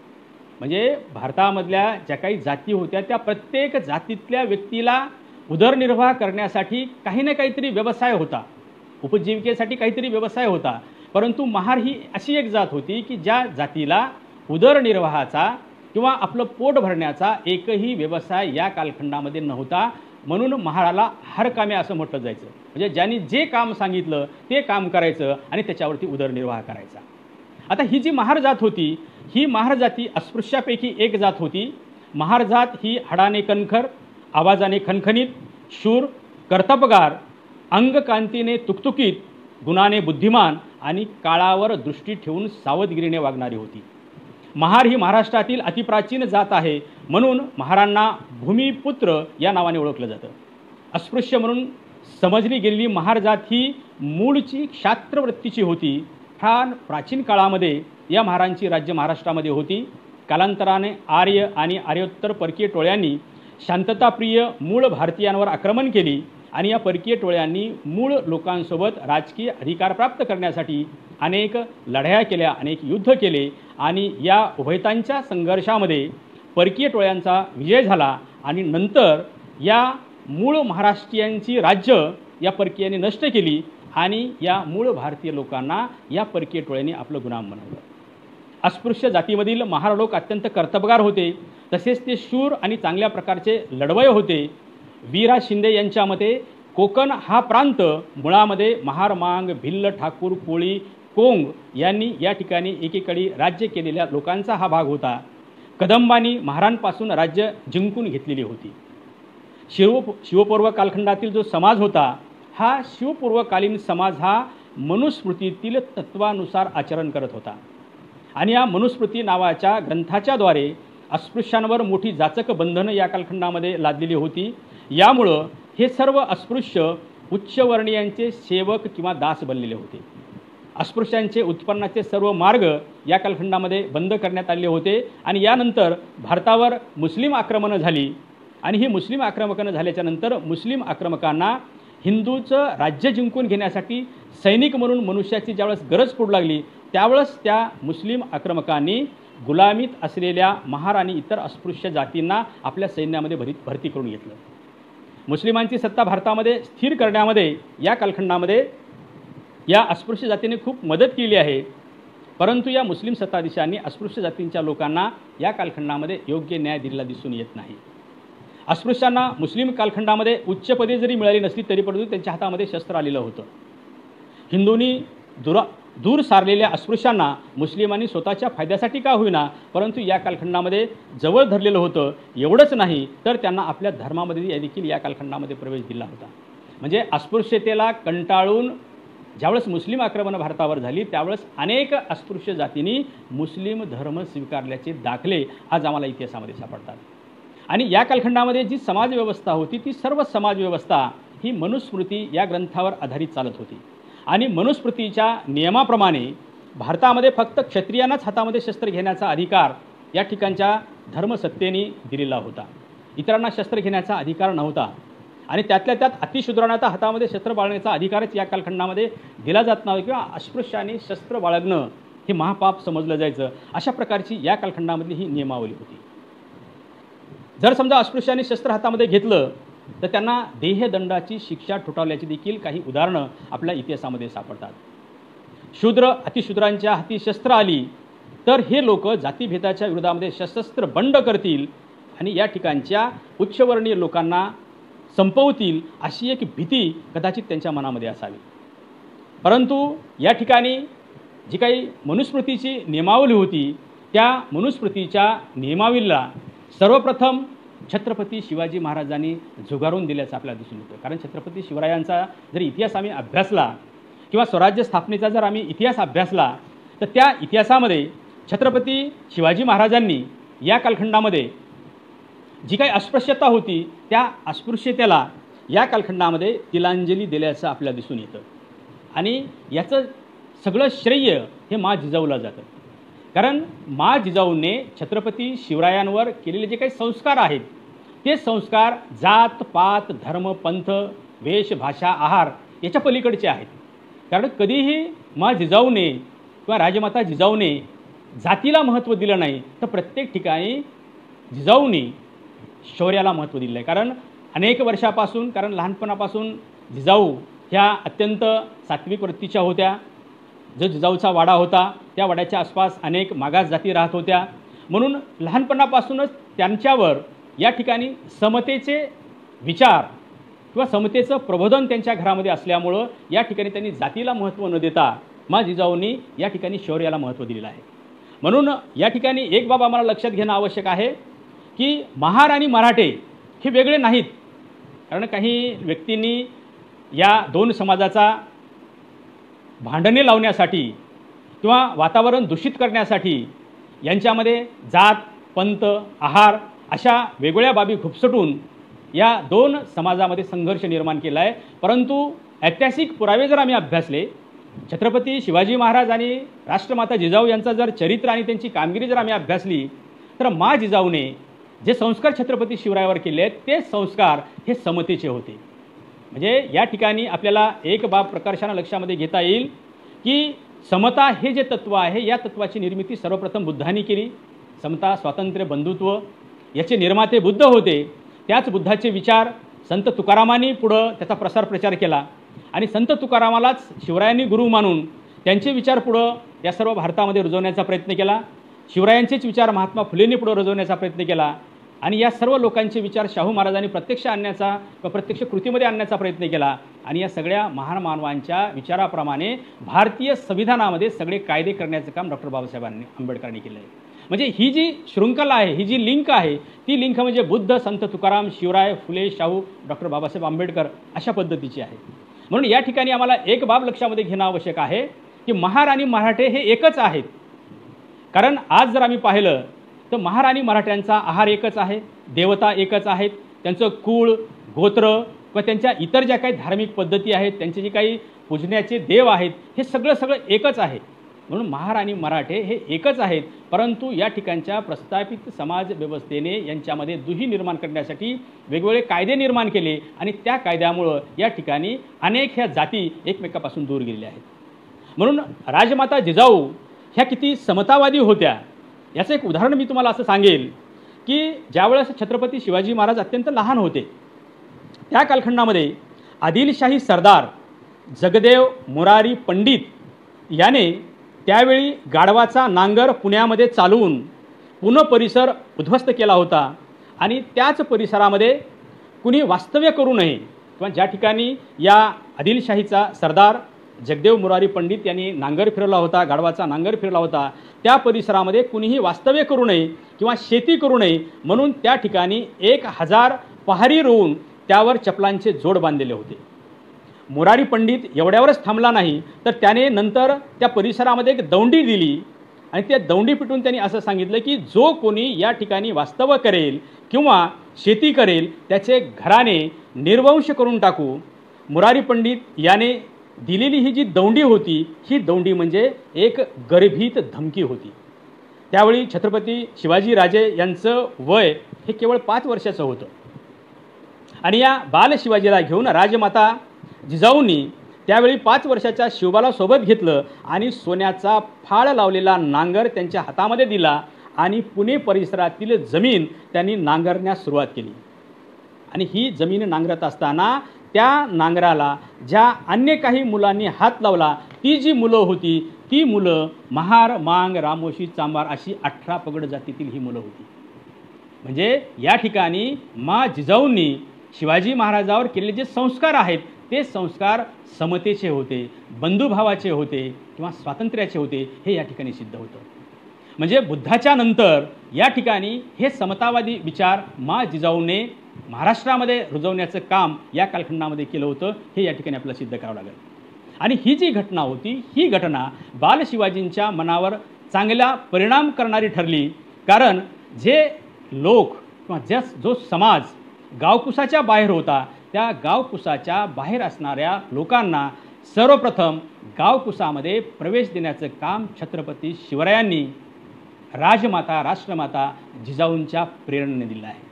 म्हणजे भारतामधल्या ज्या काही जाती होत्या त्या प्रत्येक जातीतल्या व्यक्तीला उदरनिर्वाह करण्यासाठी काही ना काहीतरी व्यवसाय होता, उपजीविकेसाठी काहीतरी व्यवसाय होता. परंतु महार ही अशी एक जात होती की ज्या जातीला उदरनिर्वाहाचा किंवा आपलं पोट भरण्याचा एकही व्यवसाय या कालखंडामध्ये नव्हता. म्हणून महाराला हरकाम्या असं म्हटलं जायचं. म्हणजे ज्यांनी जे काम सांगितलं ते काम करायचं आणि त्याच्यावरती उदरनिर्वाह करायचा. आता ही जी महार जात होती ही महार जाती अस्पृश्यापैकी एक जात होती. महार जात ही हाडाने कणखर, आवाजाने खणखणीत, शूर, कर्तबगार, अंगकांतीने तुकतुकीत, गुणाने बुद्धिमान आणि काळावर दृष्टी ठेवून सावधगिरीने वागणारी होती. महार ही महाराष्ट्रातील अतिप्राचीन जात आहे. म्हणून महारांना भूमिपुत्र या नावाने ओळखलं जातं. अस्पृश्य म्हणून समजली गेलेली महार जात ही मूळची क्षात्रवृत्तीची होती. फार प्राचीन काळामध्ये या महारांची राज्य महाराष्ट्रामध्ये होती. कालांतराने आर्य आणि आर्योत्तर परकीय टोळ्यांनी शांतताप्रिय मूळ भारतीयांवर आक्रमण केली आणि या परकीय टोळ्यांनी मूळ लोकांसोबत राजकीय अधिकार प्राप्त करण्यासाठी अनेक लढाया केल्या, अनेक युद्ध केले आणि या उभयतांच्या संघर्षामध्ये परकीय टोळ्यांचा विजय झाला आणि नंतर या मूळ महाराष्ट्रीयांची राज्य या परकीयांनी नष्ट केली आणि या मूळ भारतीय लोकांना या परकीय टोळ्यांनी आपलं गुलाम बनवलं. अस्पृश्य जातीमधील महार लोक अत्यंत कर्तबगार होते, तसेच ते शूर आणि चांगल्या प्रकारचे लढवय होते. वीरा शिंदे यांच्या मते कोकण हा प्रांत मुळामध्ये महार, मांग, भिल्ल, ठाकूर, कोळी, कोंग यांनी या ठिकाणी एकेकाळी राज्य केलेल्या लोकांचा हा भाग होता. कदंबांनी महारांपासून राज्य जिंकून घेतलेली होती. शिवपूर्व कालखंडातील जो समाज होता, हा शिवपूर्वकालीन समाज हा मनुस्मृतीतील तत्वानुसार आचरण करत होता. आणि या मनुस्मृती नावाच्या ग्रंथाच्याद्वारे अस्पृश्यांवर मोठी जाचक बंधनं या कालखंडामध्ये लादलेली होती. यामुळं हे सर्व अस्पृश्य उच्चवर्णीयांचे सेवक किंवा दास बनलेले होते. अस्पृश्यांचे उत्पन्नाचे सर्व मार्ग या कालखंडामध्ये बंद करण्यात आलेले होते. आणि यानंतर भारतावर मुस्लिम आक्रमणं झाली. आणि ही मुस्लिम आक्रमणं झाल्याच्या नंतर मुस्लिम आक्रमकांना हिंदूचं राज्य जिंकून घेण्यासाठी सैनिक म्हणून मनुष्याची ज्यावेळेस गरज पडू लागली, त्यावेळेस त्या मुस्लिम आक्रमकांनी गुलामीत असलेल्या महार आणि इतर अस्पृश्य जातींना आपल्या सैन्यामध्ये भरती करून घेतलं. मुस्लिमांची सत्ता भारतामध्ये स्थिर करण्यामध्ये या कालखंडामध्ये या अस्पृश्य जातीने खूप मदत केली आहे. परंतु या मुस्लिम सत्ताधीशांनी अस्पृश्य जातींच्या लोकांना या कालखंडामध्ये योग्य न्याय दिलेला दिसून येत नाही. अस्पृश्यांना मुस्लिम कालखंडामध्ये उच्चपदे जरी मिळाली नसली तरी परंतु त्यांच्या हातामध्ये शस्त्र आलेलं होतं. हिंदूंनी दूर सारलेल्या अस्पृश्यांना मुस्लिमांनी स्वतःच्या फायद्यासाठी का होईना परंतु या कालखंडामध्ये जवळ धरलेलं होतं. एवढंच नाही तर त्यांना आपल्या धर्मामध्ये देखील या कालखंडामध्ये प्रवेश दिला होता. म्हणजे अस्पृश्यतेला कंटाळून ज्यावेळेस मुस्लिम आक्रमणं भारतावर झाली त्यावेळेस अनेक अस्पृश्य जातींनी मुस्लिम धर्म स्वीकारल्याचे दाखले आज आम्हाला इतिहासामध्ये सापडतात. आणि या कालखंडामध्ये जी समाजव्यवस्था होती ती सर्व समाजव्यवस्था ही मनुस्मृती या ग्रंथावर आधारित चालत होती. आणि मनुस्मृतीच्या नियमाप्रमाणे भारतामध्ये फक्त क्षत्रियांनाच हातामध्ये शस्त्र घेण्याचा अधिकार या ठिकाणच्या धर्मसत्तेने दिलेला होता. इतरांना शस्त्र घेण्याचा अधिकार नव्हता. आणि त्यातल्या त्यात अतिशूद्रांना तर हातामध्ये शस्त्र बाळगण्याचा अधिकारच या कालखंडामध्ये दिला जात नव्हता किंवा अस्पृश्यांनी शस्त्र बाळगणं हे महापाप समजलं जायचं. अशा प्रकारची या कालखंडामधली ही नियमावली होती. जर समजा अस्पृश्यांनी शस्त्र हातामध्ये घेतलं तर त्यांना देहदंडाची शिक्षा ठोठावल्याची देखील काही उदाहरणं आपल्या इतिहासामध्ये सापडतात. शूद्र अतिशूद्रांच्या हाती शस्त्र आली तर हे लोक जातीभेदाच्या विरोधामध्ये सशस्त्र बंड करतील आणि या ठिकाणच्या उच्चवर्णीय लोकांना संपवतील अशी एक भीती कदाचित त्यांच्या मनामध्ये असावी. परंतु या ठिकाणी जी काही मनुस्मृतीची नियमावली होती त्या मनुस्मृतीच्या नियमावलीला सर्वप्रथम छत्रपती शिवाजी महाराजांनी झुगारून दिल्याचं आपल्याला दिसून येतं. कारण छत्रपती शिवरायांचा जर इतिहास आम्ही अभ्यासला किंवा स्वराज्य स्थापनेचा जर आम्ही इतिहास अभ्यासला तर त्या इतिहासामध्ये छत्रपती शिवाजी महाराजांनी या कालखंडामध्ये जी काही अस्पृश्यता होती त्या अस्पृश्यतेला या कालखंडामध्ये तिलांजली दिल्याचं आपल्याला दिसून येतं. आणि याचं सगळं श्रेय हे मा जिजाऊला जातं. कारण मा जिजाऊने छत्रपती शिवरायांवर केलेले जे काही संस्कार आहेत ते संस्कार जात पात धर्म पंथ वेश भाषा आहार याच्या पलीकडचे आहेत. कारण कधीही मा जिजाऊने किंवा राजमाता जिजाऊने जातीला महत्त्व दिलं नाही तर प्रत्येक ठिकाणी जिजाऊने शौर्याला महत्त्व दिलं आहे. कारण अनेक वर्षापासून कारण लहानपणापासून जिजाऊ ह्या अत्यंत सात्विक वृत्तीच्या होत्या. जो जिजाऊचा वाडा होता त्या वाड्याच्या आसपास अनेक मागास जाती राहत होत्या. म्हणून लहानपणापासूनच त्यांच्यावर या ठिकाणी समतेचे विचार किंवा समतेचं प्रबोधन त्यांच्या घरामध्ये असल्यामुळं या ठिकाणी त्यांनी जातीला महत्त्व न देता मा जिजाऊंनी या ठिकाणी शौर्याला महत्त्व दिलेलं आहे. म्हणून या ठिकाणी एक बाब आम्हाला लक्षात घेणं आवश्यक आहे की महार आणि मराठे हे वेगळे नाहीत. कारण काही व्यक्तींनी या दोन समाजाचा भांडणे लावण्यासाठी किंवा वातावरण दूषित करण्यासाठी यांच्यामध्ये जात पंथ आहार अशा वेगवेगळ्या बाबी खुपसटून या दोन समाजामध्ये संघर्ष निर्माण केला आहे. परंतु ऐतिहासिक पुरावे जर आम्ही अभ्यासले छत्रपती शिवाजी महाराज आणि राष्ट्रमाता जिजाऊ यांचा जर चरित्र आणि त्यांची कामगिरी जर आम्ही अभ्यासली तर मा जिजाऊने जे संस्कार छत्रपती शिवरायावर केले आहेत ते संस्कार हे समतेचे होते. म्हणजे या ठिकाणी आपल्याला एक बाब प्रकर्षाने लक्षामध्ये घेता येईल की समता हे जे तत्व आहे या तत्वाची निर्मिती सर्वप्रथम बुद्धांनी केली. समता स्वातंत्र्य बंधुत्व याचे निर्माते बुद्ध होते. त्याच बुद्धाचे विचार संत तुकारामांनी पुढं त्याचा प्रसार प्रचार केला आणि संत तुकारामालाच शिवरायांनी गुरु मानून त्यांचे विचार पुढं या सर्व भारतामध्ये रुजवण्याचा प्रयत्न केला. शिवरायांचेच विचार महात्मा फुलेंनी पुढं रुजवण्याचा प्रयत्न केला आणि या सर्व लोकांचे विचार शाहू महाराजांनी प्रत्यक्ष आणण्याचा व प्रत्यक्ष कृतीमध्ये आणण्याचा प्रयत्न केला. आणि या सगळ्या महान मानवांच्या विचाराप्रमाणे भारतीय संविधानामध्ये सगळे कायदे करण्याचं काम डॉक्टर बाबासाहेबांनी आंबेडकरांनी केलं आहे. म्हणजे ही जी शृंखला आहे, ही जी लिंक आहे, ती लिंक म्हणजे बुद्ध, संत तुकाराम, शिवराय, फुले, शाहू, डॉक्टर बाबासाहेब आंबेडकर अशा पद्धतीची आहे. म्हणून या ठिकाणी आम्हाला एक बाब लक्षामध्ये घेणं आवश्यक आहे की महार आणि मराठे हे एकच आहेत. कारण आज जर आम्ही पाहिलं तर महार आणि मराठ्यांचा आहार एकच आहे, देवता एकच आहेत, त्यांचं कुळ, गोत्र व त्यांच्या इतर ज्या काही धार्मिक पद्धती आहेत, त्यांचे जे काही पूजण्याचे देव आहेत, हे सगळं एकच आहे. म्हणून महार आणि मराठे हे एकच आहेत. परंतु या ठिकाणच्या प्रस्थापित समाज व्यवस्थेने यांच्यामध्ये दुही निर्माण करण्यासाठी वेगवेगळे कायदे निर्माण केले आणि त्या कायद्यामुळं या ठिकाणी अनेक ह्या जाती एकमेकापासून दूर गेलेल्या आहेत. म्हणून राजमाता जिजाऊ ह्या किती समतावादी होत्या याचं एक उदाहरण मी तुम्हाला असं सांगेल की ज्यावेळेस छत्रपती शिवाजी महाराज अत्यंत लहान होते त्या कालखंडामध्ये आदिलशाही सरदार जगदेव मुरारी पंडित याने त्यावेळी गाढवाचा नांगर पुण्यामध्ये चालवून पुणे परिसर उद्ध्वस्त केला होता आणि त्याच परिसरामध्ये कुणी वास्तव्य करू नये किंवा ज्या ठिकाणी या आदिलशाहीचा सरदार जगदेव मुरारी पंडित यांनी नांगर फिरवला होता, गाढवाचा नांगर फिरला होता, त्या परिसरामध्ये कुणीही वास्तव्य करू नये किंवा शेती करू नये म्हणून त्या ठिकाणी 1000 पहारी रोवून त्यावर चपलांचे जोड बांधलेले होते. मुरारी पंडित एवढ्यावरच थांबला नाही तर त्याने नंतर त्या परिसरामध्ये एक दौंडी दिली आणि त्या दौंडी पिटून त्यांनी असं सांगितलं की जो कोणी या ठिकाणी वास्तव्य करेल किंवा शेती करेल त्याचे घराने निर्वंश करून टाकू. मुरारी पंडित याने दिलेली ही जी दौंडी होती ही दौंडी म्हणजे एक गर्भित धमकी होती. त्यावेळी छत्रपती शिवाजी राजे यांचं वय हे केवळ 5 वर्षाचं होतं आणि या बाल शिवाजीला घेऊन राजमाता जिजाऊंनी त्यावेळी 5 वर्षाच्या शिवबाला सोबत घेतलं आणि सोन्याचा फाळ लावलेला नांगर त्यांच्या हातामध्ये दिला आणि पुणे परिसरातील जमीन त्यांनी नांगरण्यास सुरुवात केली. आणि ही जमीन नांगरत असताना त्या नांगराला ज्या अन्य काही मुलांनी हात लावला ती जी मुलं होती ती मुलं महार, मांग, रामोशी, चांबार अशी 18 पगड जातीतील ही मुलं होती. म्हणजे या ठिकाणी मा जिजाऊंनी शिवाजी महाराजावर केलेले जे संस्कार आहेत ते संस्कार समतेचे होते, बंधुभावाचे होते किंवा स्वातंत्र्याचे होते हे या ठिकाणी सिद्ध होतं. म्हणजे बुद्धाच्या नंतर या ठिकाणी हे समतावादी विचार मा जिजाऊने महाराष्ट्रामध्ये रुजवण्याचं काम या कालखंडामध्ये केलं होतं हे या ठिकाणी आपल्याला सिद्ध करावं लागेल. आणि ही जी घटना होती ही घटना बाल शिवाजींच्या मनावर चांगला परिणाम करणारी ठरली. कारण जे लोक किंवा जो समाज गावकुसाच्या बाहेर होता त्या गावकुसाच्या बाहेर असणाऱ्या लोकांना सर्वप्रथम गावकुसामध्ये प्रवेश देण्याचं काम छत्रपती शिवरायांनी राजमाता राष्ट्रमाता जिजाऊंच्या प्रेरणेने दिलं आहे.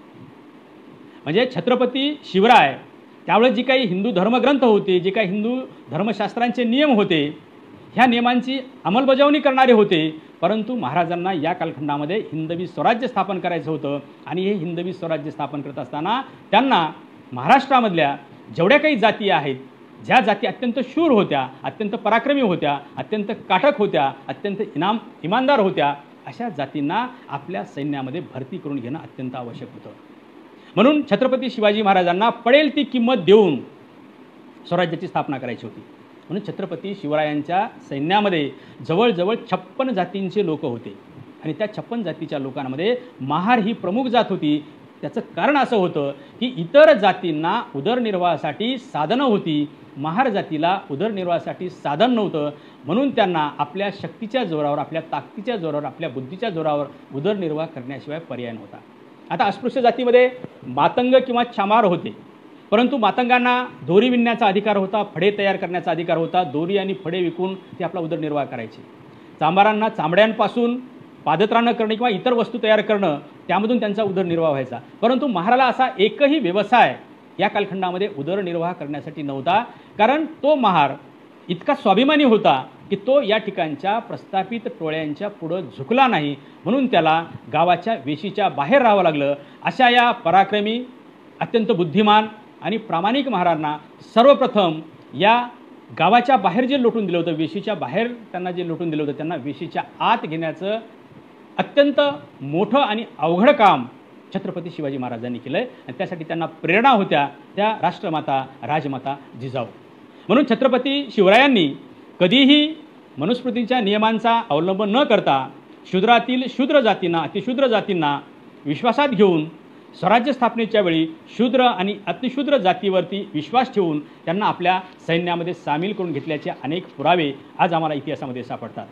म्हणजे छत्रपती शिवराय त्यावेळेस जी काही हिंदू धर्मग्रंथ होते, जे काही हिंदू धर्मशास्त्रांचे नियम होते ह्या नियमांची अंमलबजावणी करणारे होते. परंतु महाराजांना या कालखंडामध्ये हिंदवी स्वराज्य स्थापन करायचं होतं आणि हे हिंदवी स्वराज्य स्थापन करत असताना त्यांना महाराष्ट्रामधल्या जेवढ्या काही जाती आहेत, ज्या जाती अत्यंत शूर होत्या, अत्यंत पराक्रमी होत्या, अत्यंत काटक होत्या, अत्यंत इमानदार होत्या, अशा जातींना आपल्या सैन्यामध्ये भरती करून घेणं अत्यंत आवश्यक होतं. म्हणून छत्रपती शिवाजी महाराजांना पडेल ती किंमत देऊन स्वराज्याची स्थापना करायची होती. म्हणून छत्रपती शिवरायांच्या सैन्यामध्ये जवळजवळ 56 जातींचे लोक होते आणि त्या 56 जातीच्या लोकांमध्ये महार ही प्रमुख जात होती. त्याचं कारण असं होतं की इतर जातींना उदरनिर्वाहासाठी साधनं होती, महार जातीला उदरनिर्वाहासाठी साधन नव्हतं. म्हणून त्यांना आपल्या शक्तीच्या जोरावर, आपल्या ताकदीच्या जोरावर, आपल्या बुद्धीच्या जोरावर उदरनिर्वाह करण्याशिवाय पर्याय नव्हता. आता अस्पृश्य जातीमध्ये मातंग किंवा चामार होते, परंतु मातंगांना दोरी विणण्याचा अधिकार होता, फडे तयार करण्याचा अधिकार होता, दोरी आणि फडे विकून ते आपला उदरनिर्वाह करायचे. चांबारांना चांबड्यांपासून पादत्राणं करणे किंवा इतर वस्तू तयार करणं त्यामधून त्यांचा उदरनिर्वाह व्हायचा. परंतु महाराला असा एकही व्यवसाय या कालखंडामध्ये उदरनिर्वाह करण्यासाठी नव्हता. कारण तो महार इतका स्वाभिमानी होता की तो या ठिकाणच्या प्रस्थापित टोळ्यांच्या पुढं झुकला नाही. म्हणून त्याला गावाच्या वेशीच्या बाहेर राहावं लागलं. अशा या पराक्रमी, अत्यंत बुद्धिमान आणि प्रामाणिक महारांना सर्वप्रथम या गावाच्या बाहेर जे लोटून दिलं होतं, वेशीच्या बाहेर त्यांना जे लोटून दिलं होतं, त्यांना वेशीच्या आत घेण्याचं अत्यंत मोठं आणि अवघड काम छत्रपती शिवाजी महाराजांनी केलं आहे आणि त्यासाठी त्यांना प्रेरणा होत्या त्या राष्ट्रमाता राजमाता जिजाऊ. म्हणून छत्रपती शिवरायांनी कधीही मनुस्मृतीच्या नियमांचा अवलंब न करता शूद्रातील शूद्र जातींना अतिशूद्र जातींना विश्वासात घेऊन स्वराज्य स्थापनेच्या वेळी शूद्र आणि अतिशूद्र जातीवरती विश्वास ठेवून त्यांना आपल्या सैन्यामध्ये सामील करून घेतल्याचे अनेक पुरावे आज आम्हाला इतिहासामध्ये सापडतात.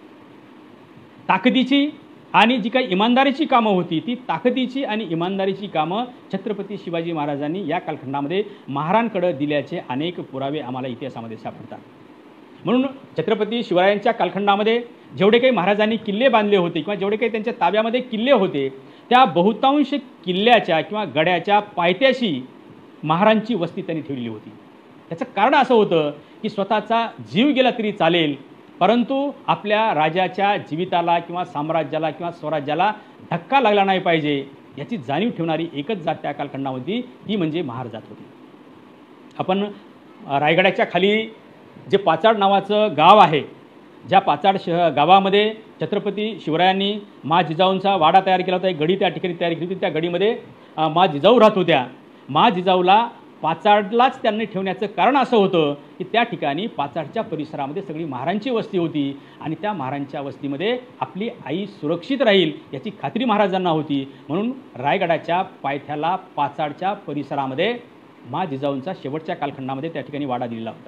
ताकदीची आणि जी काही इमानदारीची कामं होती ती ताकदीची आणि इमानदारीची कामं छत्रपती शिवाजी महाराजांनी या कालखंडामध्ये महारांकडे दिल्याचे अनेक पुरावे आम्हाला इतिहासामध्ये सापडतात. म्हणून छत्रपती शिवरायांच्या कालखंडामध्ये जेवढे काही महाराजांनी किल्ले बांधले होते किंवा जेवढे काही त्यांच्या ताब्यामध्ये किल्ले होते त्या बहुतांश किल्ल्याच्या किंवा गड्याच्या पायथ्याशी महारांची वस्ती त्यांनी ठेवली होती. त्याचं कारण असं होतं की स्वतःचा जीव गेला तरी चालेल, परंतु आपल्या राजाच्या जीविताला किंवा साम्राज्याला किंवा स्वराज्याला धक्का लागला नाही पाहिजे याची जाणीव ठेवणारी एकच जात त्या कालखंडामध्ये ती म्हणजे महार जात होती. आपण रायगडाच्या खाली जे पाचाड नावाचं गाव आहे, ज्या पाचाड गावामध्ये छत्रपती शिवरायांनी मा जिजाऊंचा वाडा तयार केला होता, एक गडी त्या ठिकाणी तयार केली होती. त्या गडीमध्ये मा जिजाऊ राहत होत्या. मा जिजाऊला पाचाडलाच त्यांनी ठेवण्याचं कारण असं होतं की त्या ठिकाणी पाचाडच्या परिसरामध्ये सगळी महारांची वस्ती होती आणि त्या महारांच्या वस्तीमध्ये आपली आई सुरक्षित राहील याची खात्री महाराजांना होती. म्हणून रायगडाच्या पायथ्याला पाचाडच्या परिसरामध्ये मा जिजाऊंचा शेवटच्या कालखंडामध्ये त्या ठिकाणी वाडा दिलेला होता.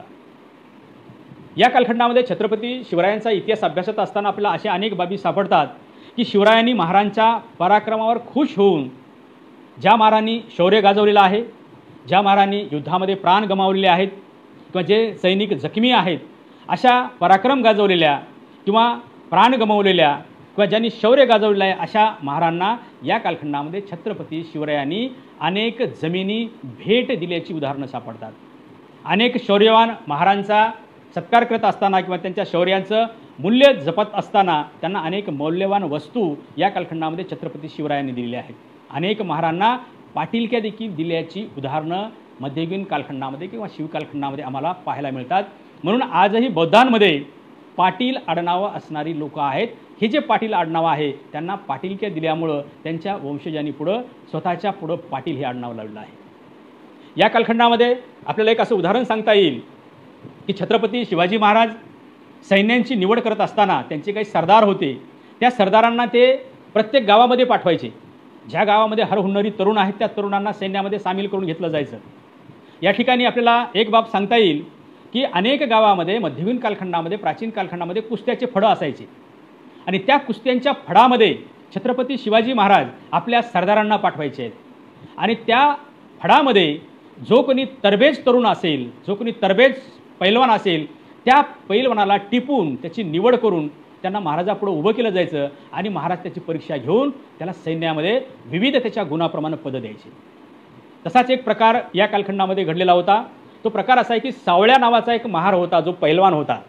या कालखंडामध्ये छत्रपती शिवरायांचा इतिहास अभ्यासत असताना आपल्याला अशा अनेक बाबी सापडतात की शिवरायांनी महारांच्या पराक्रमावर खुश होऊन ज्या महारांनी शौर्य गाजवलेलं आहे, ज्या महारांनी युद्धामध्ये प्राण गमावलेले आहेत किंवा जे सैनिक जखमी आहेत, अशा पराक्रम गाजवलेल्या किंवा प्राण गमावलेल्या किंवा ज्यांनी शौर्य गाजवलेलं आहे अशा महारांना या कालखंडामध्ये छत्रपती शिवरायांनी अनेक जमिनी भेट दिल्याची उदाहरणं सापडतात. अनेक शौर्यवान महारांचा सत्कार करत असताना किंवा त्यांच्या शौर्यांचं मूल्य जपत असताना त्यांना अनेक मौल्यवान वस्तू या कालखंडामध्ये छत्रपती शिवरायांनी दिलेल्या आहेत. अनेक महारांना पाटीलक्या देखील दिल्याची उदाहरणं मध्ययुगीन कालखंडामध्ये किंवा शिवकालखंडामध्ये आम्हाला पाहायला मिळतात. म्हणून आजही बौद्धांमध्ये पाटील आडनावं असणारी लोक आहेत. हे जे पाटील आडनावं आहे त्यांना पाटीलक्या दिल्यामुळं त्यांच्या वंशजांनी पुढं स्वतःच्या पुढं पाटील हे आडनाव लावलेलं आहे. या कालखंडामध्ये आपल्याला एक असं उदाहरण सांगता येईल की छत्रपती शिवाजी महाराज सैन्यांची निवड करत असताना त्यांचे काही सरदार होते, त्या सरदारांना ते प्रत्येक गावामध्ये पाठवायचे. ज्या गावामध्ये हरहुन्नरी तरुण आहेत त्या तरुणांना सैन्यामध्ये सामील करून घेतलं जायचं. या ठिकाणी आपल्याला एक बाब सांगता येईल की अनेक गावामध्ये मध्ययुगीन कालखंडामध्ये प्राचीन कालखंडामध्ये कुस्त्याचे फडं असायचे आणि त्या कुस्त्यांच्या फडामध्ये छत्रपती शिवाजी महाराज आपल्या सरदारांना पाठवायचे आहेत आणि त्या फडामध्ये जो कोणी तरबेज तरुण असेल, जो कोणी तरबेज पैलवान असेल त्या पैलवानाला टिपून त्याची निवड करून त्यांना महाराजापुढं उभं केलं जायचं आणि महाराज त्याची परीक्षा घेऊन त्याला सैन्यामध्ये विविध त्याच्या गुणाप्रमाणे पदं द्यायची. तसाच एक प्रकार या कालखंडामध्ये घडलेला होता. तो प्रकार असा आहे की सावळ्या नावाचा एक महार होता जो पैलवान होता.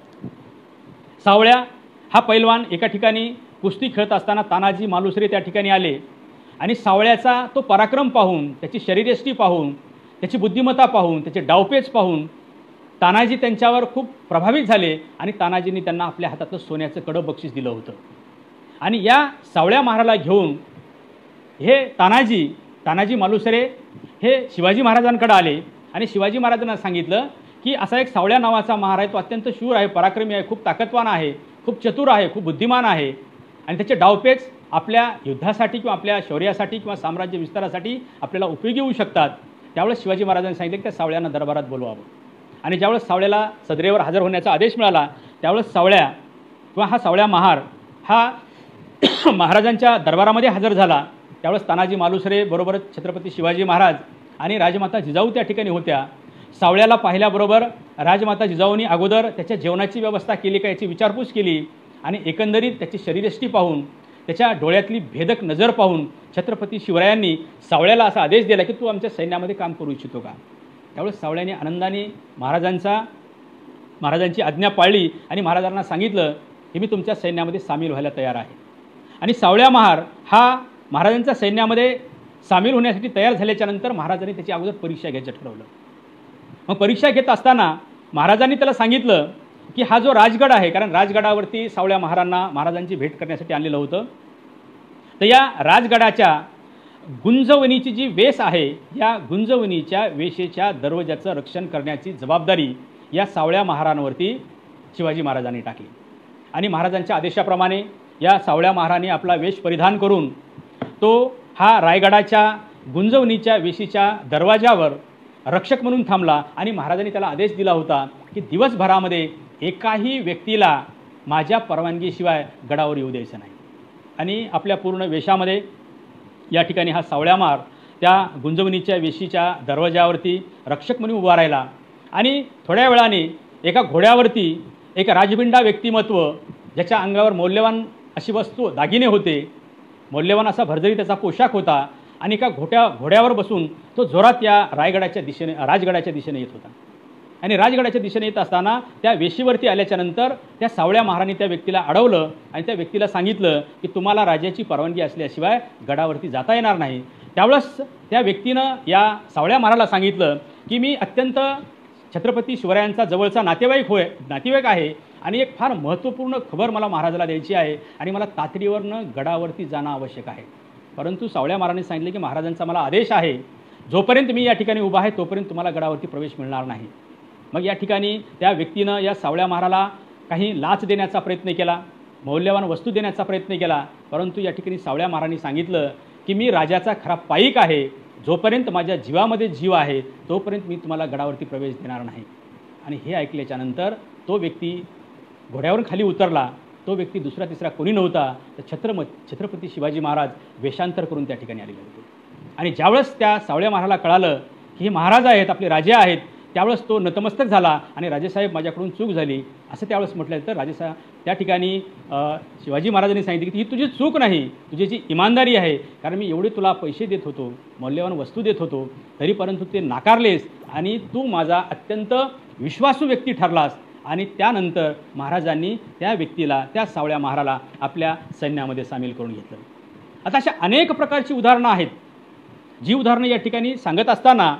सावळ्या हा पैलवान एका ठिकाणी कुस्ती खेळत असताना तानाजी मालुसरे त्या ठिकाणी आले आणि सावळ्याचा तो पराक्रम पाहून, त्याची शरीरयष्टी पाहून, त्याची बुद्धिमत्ता पाहून, त्याचे डावपेच पाहून तानाजी त्यांच्यावर खूप प्रभावित झाले आणि तानाजींनी त्यांना आपल्या हातातलं सोन्याचं कडं बक्षीस दिलं होतं. आणि या सावळ्या महाराला घेऊन हे तानाजी मालुसरे हे शिवाजी महाराजांकडे आले आणि शिवाजी महाराजांना सांगितलं की असा एक सावळ्या नावाचा महार आहे, तो अत्यंत शूर आहे, पराक्रमी आहे, खूप ताकदवान आहे, खूप चतुर आहे, खूप बुद्धिमान आहे आणि त्याचे डावपेच आपल्या युद्धासाठी किंवा आपल्या शौर्यासाठी किंवा साम्राज्य विस्तारासाठी आपल्याला उपयोगी होऊ शकतात. त्यावेळेस शिवाजी महाराजांनी सांगितलं की त्या सावळ्यांना दरबारात बोलवावं आणि ज्यावेळेस सावळ्याला सदरेवर हजर होण्याचा आदेश मिळाला त्यावेळेस सावळ्या किंवा हा सावळ्या महार हा महाराजांच्या दरबारामध्ये हजर झाला. त्यावेळेस तानाजी मालुसरे बरोबरच छत्रपती शिवाजी महाराज आणि राजमाता जिजाऊ त्या ठिकाणी होत्या. सावळ्याला पाहिल्याबरोबर राजमाता जिजाऊंनी अगोदर त्याच्या जेवणाची व्यवस्था केली का याची विचारपूस केली आणि एकंदरीत त्याची शरीरयष्टी पाहून, त्याच्या डोळ्यातली भेदक नजर पाहून छत्रपती शिवरायांनी सावळ्याला असा आदेश दिला की तू आमच्या सैन्यामध्ये काम करू इच्छितो का. त्यावेळेस सावळ्याने आनंदाने महाराजांची आज्ञा पाळली आणि महाराजांना सांगितलं की मी तुमच्या सैन्यामध्ये सामील व्हायला तयार आहे. आणि सावळ्या महार हा महाराजांच्या सैन्यामध्ये सामील होण्यासाठी तयार झाल्याच्यानंतर महाराजांनी त्याची अगोदर परीक्षा घ्यायचं ठरवलं. मग परीक्षा घेत असताना महाराजांनी त्याला सांगितलं की हा जो राजगड आहे, कारण राजगडावरती सावळ्या महाराजांची भेट करण्यासाठी आणलेलं होतं, तर या राजगडाच्या गुंजवणीची जी वेस आहे, या गुंजवणीच्या वेशेच्या दरवाजाचं रक्षण करण्याची जबाबदारी या सावळ्या महारांवरती शिवाजी महाराजांनी टाकली. आणि महाराजांच्या आदेशाप्रमाणे या सावळ्या महाराणी आपला वेश परिधान करून तो हा रायगडाच्या गुंजवणीच्या वेशीच्या दरवाजावर रक्षक म्हणून थांबला. आणि महाराजांनी त्याला आदेश दिला होता की दिवसभरामध्ये एकाही व्यक्तीला माझ्या परवानगीशिवाय गडावर येऊ द्यायचं नाही. आणि आपल्या पूर्ण वेशामध्ये या ठिकाणी हा सावळ्या महार त्या गुंजवणीच्या वेशीच्या दरवाजावरती रक्षक म्हणून उभा राहिला. आणि थोड्या वेळाने एका घोड्यावरती एक राजबिंडा व्यक्तिमत्व, ज्याच्या अंगावर मौल्यवान अशी वस्तू दागिने होते, मौल्यवान असा भरजरी त्याचा पोशाख होता, आणि एका घोड्यावर बसून तो जोरात या राजगडाच्या दिशेने येत होता. आणि राजगडाच्या दिशेने येत असताना त्या वेशीवरती आल्याच्यानंतर त्या सावळ्या महाराणी त्या व्यक्तीला अडवलं आणि त्या व्यक्तीला सांगितलं की तुम्हाला राजाची परवानगी असल्याशिवाय गडावरती जाता येणार नाही. त्यावेळेस त्या व्यक्तीनं या सावळ्या महाराला सांगितलं की मी अत्यंत छत्रपती शिवरायांचा जवळचा नातेवाईक आहे आणि एक फार महत्त्वपूर्ण खबर मला महाराजाला द्यायची आहे आणि मला तातडीवरनं गडावरती जाणं आवश्यक आहे. परंतु सावळ्या महाराजांनी सांगितले की महाराजांचा मला आदेश आहे, जोपर्यंत मी या ठिकाणी उभा आहे तोपर्यंत तुम्हाला गडावरती प्रवेश मिळणार नाही. मग या ठिकाणी त्या व्यक्तीनं या सावळ्या महाराला काही लाच देण्याचा प्रयत्न केला, मौल्यवान वस्तू देण्याचा प्रयत्न केला, परंतु या ठिकाणी सावळ्या महारांनी सांगितलं की मी राजाचा खरा पाईक आहे, जोपर्यंत माझ्या जीवामध्ये जीव आहे तोपर्यंत मी तुम्हाला गडावरती प्रवेश देणार नाही. आणि हे ऐकल्याच्यानंतर तो व्यक्ती घोड्यावरून खाली उतरला. तो व्यक्ती दुसरा तिसरा कोणी नव्हता तर छत्रपती शिवाजी महाराज वेषांतर करून त्या ठिकाणी आलेले होते. आणि ज्यावेळेस त्या सावळ्या महाराला कळालं की हे महाराज आहेत, आपले राजे आहेत, त्यावेळेस तो नतमस्तक झाला आणि राजेसाहेब माझ्याकडून चूक झाली असं त्यावेळेस म्हटलं. तर राजेसाहेब त्या ठिकाणी शिवाजी महाराजांनी सांगितलं की ही तुझी चूक नाही, तुझी जी इमानदारी आहे, कारण मी एवढे तुला पैसे देत होतो, मौल्यवान वस्तू देत होतो, तरी परंतु ते नाकारलेस आणि तू माझा अत्यंत विश्वासू व्यक्ती ठरलास. आणि त्यानंतर महाराजांनी त्या व्यक्तीला, त्या सावळ्या महाराला आपल्या सैन्यामध्ये सामील करून घेतलं. आता अशा अनेक प्रकारची उदाहरणं आहेत, जी उदाहरणं या ठिकाणी सांगत असताना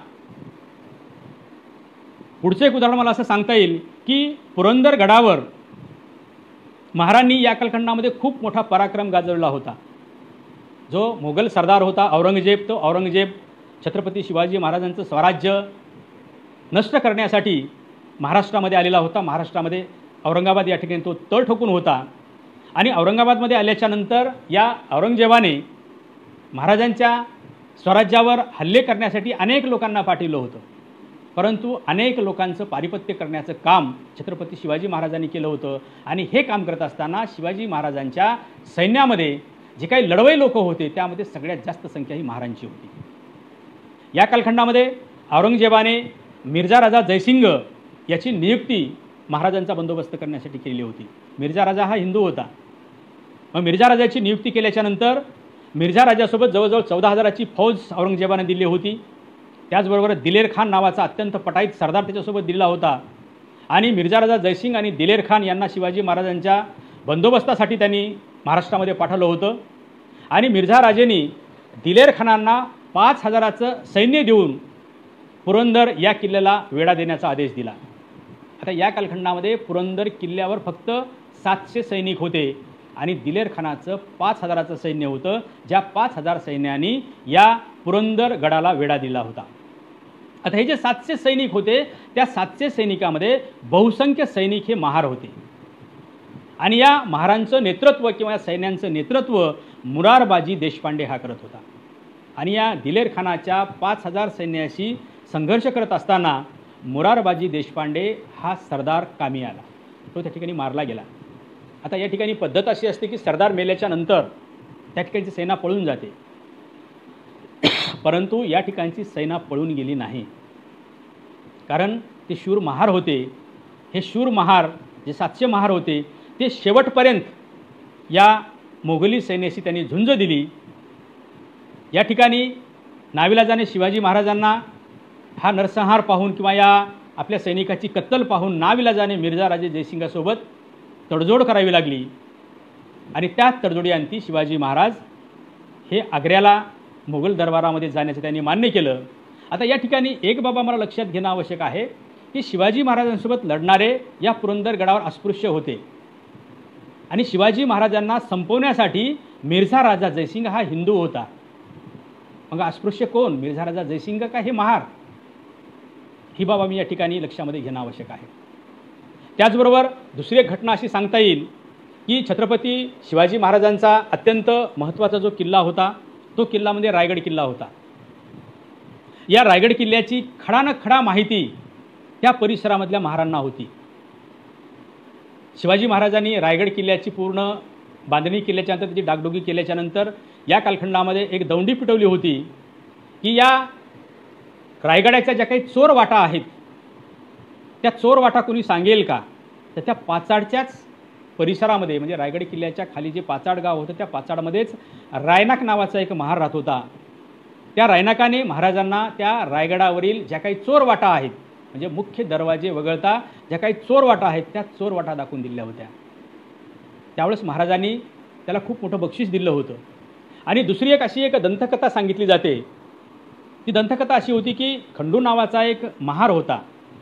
पुढचं एक उदाहरण मला असं सांगता येईल की पुरंदर गडावर महाराजांनी या कालखंडामध्ये खूप मोठा पराक्रम गाजवला होता. जो मोगल सरदार होता औरंगजेब, तो औरंगजेब छत्रपती शिवाजी महाराजांचं स्वराज्य नष्ट करण्यासाठी महाराष्ट्रामध्ये आलेला होता. महाराष्ट्रामध्ये औरंगाबाद या ठिकाणी तो तळ ठोकून होता. आणि औरंगाबादमध्ये आल्याच्यानंतर या औरंगजेबाने महाराजांच्या स्वराज्यावर हल्ले करण्यासाठी अनेक लोकांना पाठवलं होतं, परंतु अनेक लोकांचं पारिपत्य करण्याचं काम छत्रपती शिवाजी महाराजांनी केलं होतं. आणि हे काम करत असताना शिवाजी महाराजांच्या सैन्यामध्ये जे काही लढवई लोक होते त्यामध्ये सगळ्यात जास्त संख्या ही महाराजांची होती. या कालखंडामध्ये औरंगजेबाने मिर्झा राजा जयसिंग याची नियुक्ती महाराजांचा बंदोबस्त करण्यासाठी केली होती. मिर्झा राजा हा हिंदू होता. मग मिर्झा राजाची नियुक्ती केल्याच्यानंतर मिर्झा राजासोबत जवळजवळ 14,000ची फौज औरंगजेबाने दिली होती. त्याचबरोबर दिलेर खान नावाचा अत्यंत पटाईत सरदार त्याच्यासोबत दिला होता. आणि मिर्झा राजा जयसिंग आणि दिलेर खान यांना शिवाजी महाराजांच्या बंदोबस्तासाठी त्यांनी महाराष्ट्रामध्ये पाठवलं होतं. आणि मिर्झा राजेंनी दिलेर खानांना 5,000चं सैन्य देऊन पुरंदर या किल्ल्याला वेढा देण्याचा आदेश दिला. आता या कालखंडामध्ये पुरंदर किल्ल्यावर फक्त 700 सैनिक होते आणि दिलेर खानाचं 5,000चं सैन्य होतं, ज्या 5,000 सैन्यानी या पुरंदर गडाला वेढा दिला होता. आता हे जे 700 सैनिक होते त्या 700 सैनिकामध्ये बहुसंख्य सैनिक हे महार होते. आणि या महारांचं नेतृत्व किंवा या सैन्यांचं नेतृत्व मुरारबाजी देशपांडे हा करत होता. आणि या दिलेर खानाच्या 5,000 सैन्याशी संघर्ष करत असताना मुरारबाजी देशपांडे हा सरदार कामी आला, तो त्या ठिकाणी मारला गेला. आता या ठिकाणी पद्धत अशी असते की सरदार मेल्याच्या नंतर त्या ठिकाणची सेना पळून जाते, परंतु या ठिकाणची सेना पळून गेली नाही, कारण ते शूर महार होते. हे शूर महार जे 700 महार होते ते शेवटपर्यंत या मोगली सैन्याशी त्यांनी झुंज दिली. या ठिकाणी नाविलाजाने शिवाजी महाराजांना हा नरसंहार पाहून किंवा या आपल्या सैनिकाची कत्तल पाहून नाविलाजाने मिर्झा राजे जयसिंगासोबत तडजोड करावी लागली. आणि त्या तडजोडीअंती शिवाजी महाराज हे आग्र्याला मोगल दरबारामध्ये जाण्याचं त्यांनी मान्य केलं. आता या ठिकाणी एक बाबा मला लक्षात घेणं आवश्यक आहे की शिवाजी महाराजांसोबत लढणारे या पुरंदरगडावर अस्पृश्य होते आणि शिवाजी महाराजांना संपवण्यासाठी मिर्झा राजा जयसिंग हा हिंदू होता. मग अस्पृश्य कोण, मिर्झा राजा जयसिंग का हे महार? ही बाब आम्ही या ठिकाणी लक्षामध्ये घेणं आवश्यक आहे. त्याचबरोबर दुसरी एक घटना अशी सांगता येईल की छत्रपती शिवाजी महाराजांचा अत्यंत महत्त्वाचा जो किल्ला होता तो किल्ला म्हणजे रायगड किल्ला होता. या रायगड किल्ल्याची खडानखडा माहिती त्या परिसरामधल्या महारांना होती. शिवाजी महाराजांनी रायगड किल्ल्याची पूर्ण बांधणी केल्याच्यानंतर, त्याची डागडुगी केल्याच्यानंतर या कालखंडामध्ये एक दौंडी पिटवली होती की या रायगडाच्या ज्या काही चोर वाटा आहेत त्या चोर वाटा कोणी सांगेल का? तर त्या पाचाडच्याच परिसरामध्ये म्हणजे रायगड किल्ल्याच्या खाली जे पाचाड गाव होतं त्या पाचाडमध्येच रायनाक नावाचा एक महार राहत होता. त्या रायनाकाने महाराजांना त्या रायगडावरील ज्या काही चोर वाटा आहेत म्हणजे मुख्य दरवाजे वगळता ज्या काही चोर वाटा आहेत त्या चोर वाटा दाखवून दिल्या होत्या. त्यावेळेस महाराजांनी त्याला खूप मोठं बक्षीस दिलं होतं. आणि दुसरी एक अशी एक दंतकथा सांगितली जाते. ती दंतकथा अशी होती की खंडू नावाचा एक महार होता.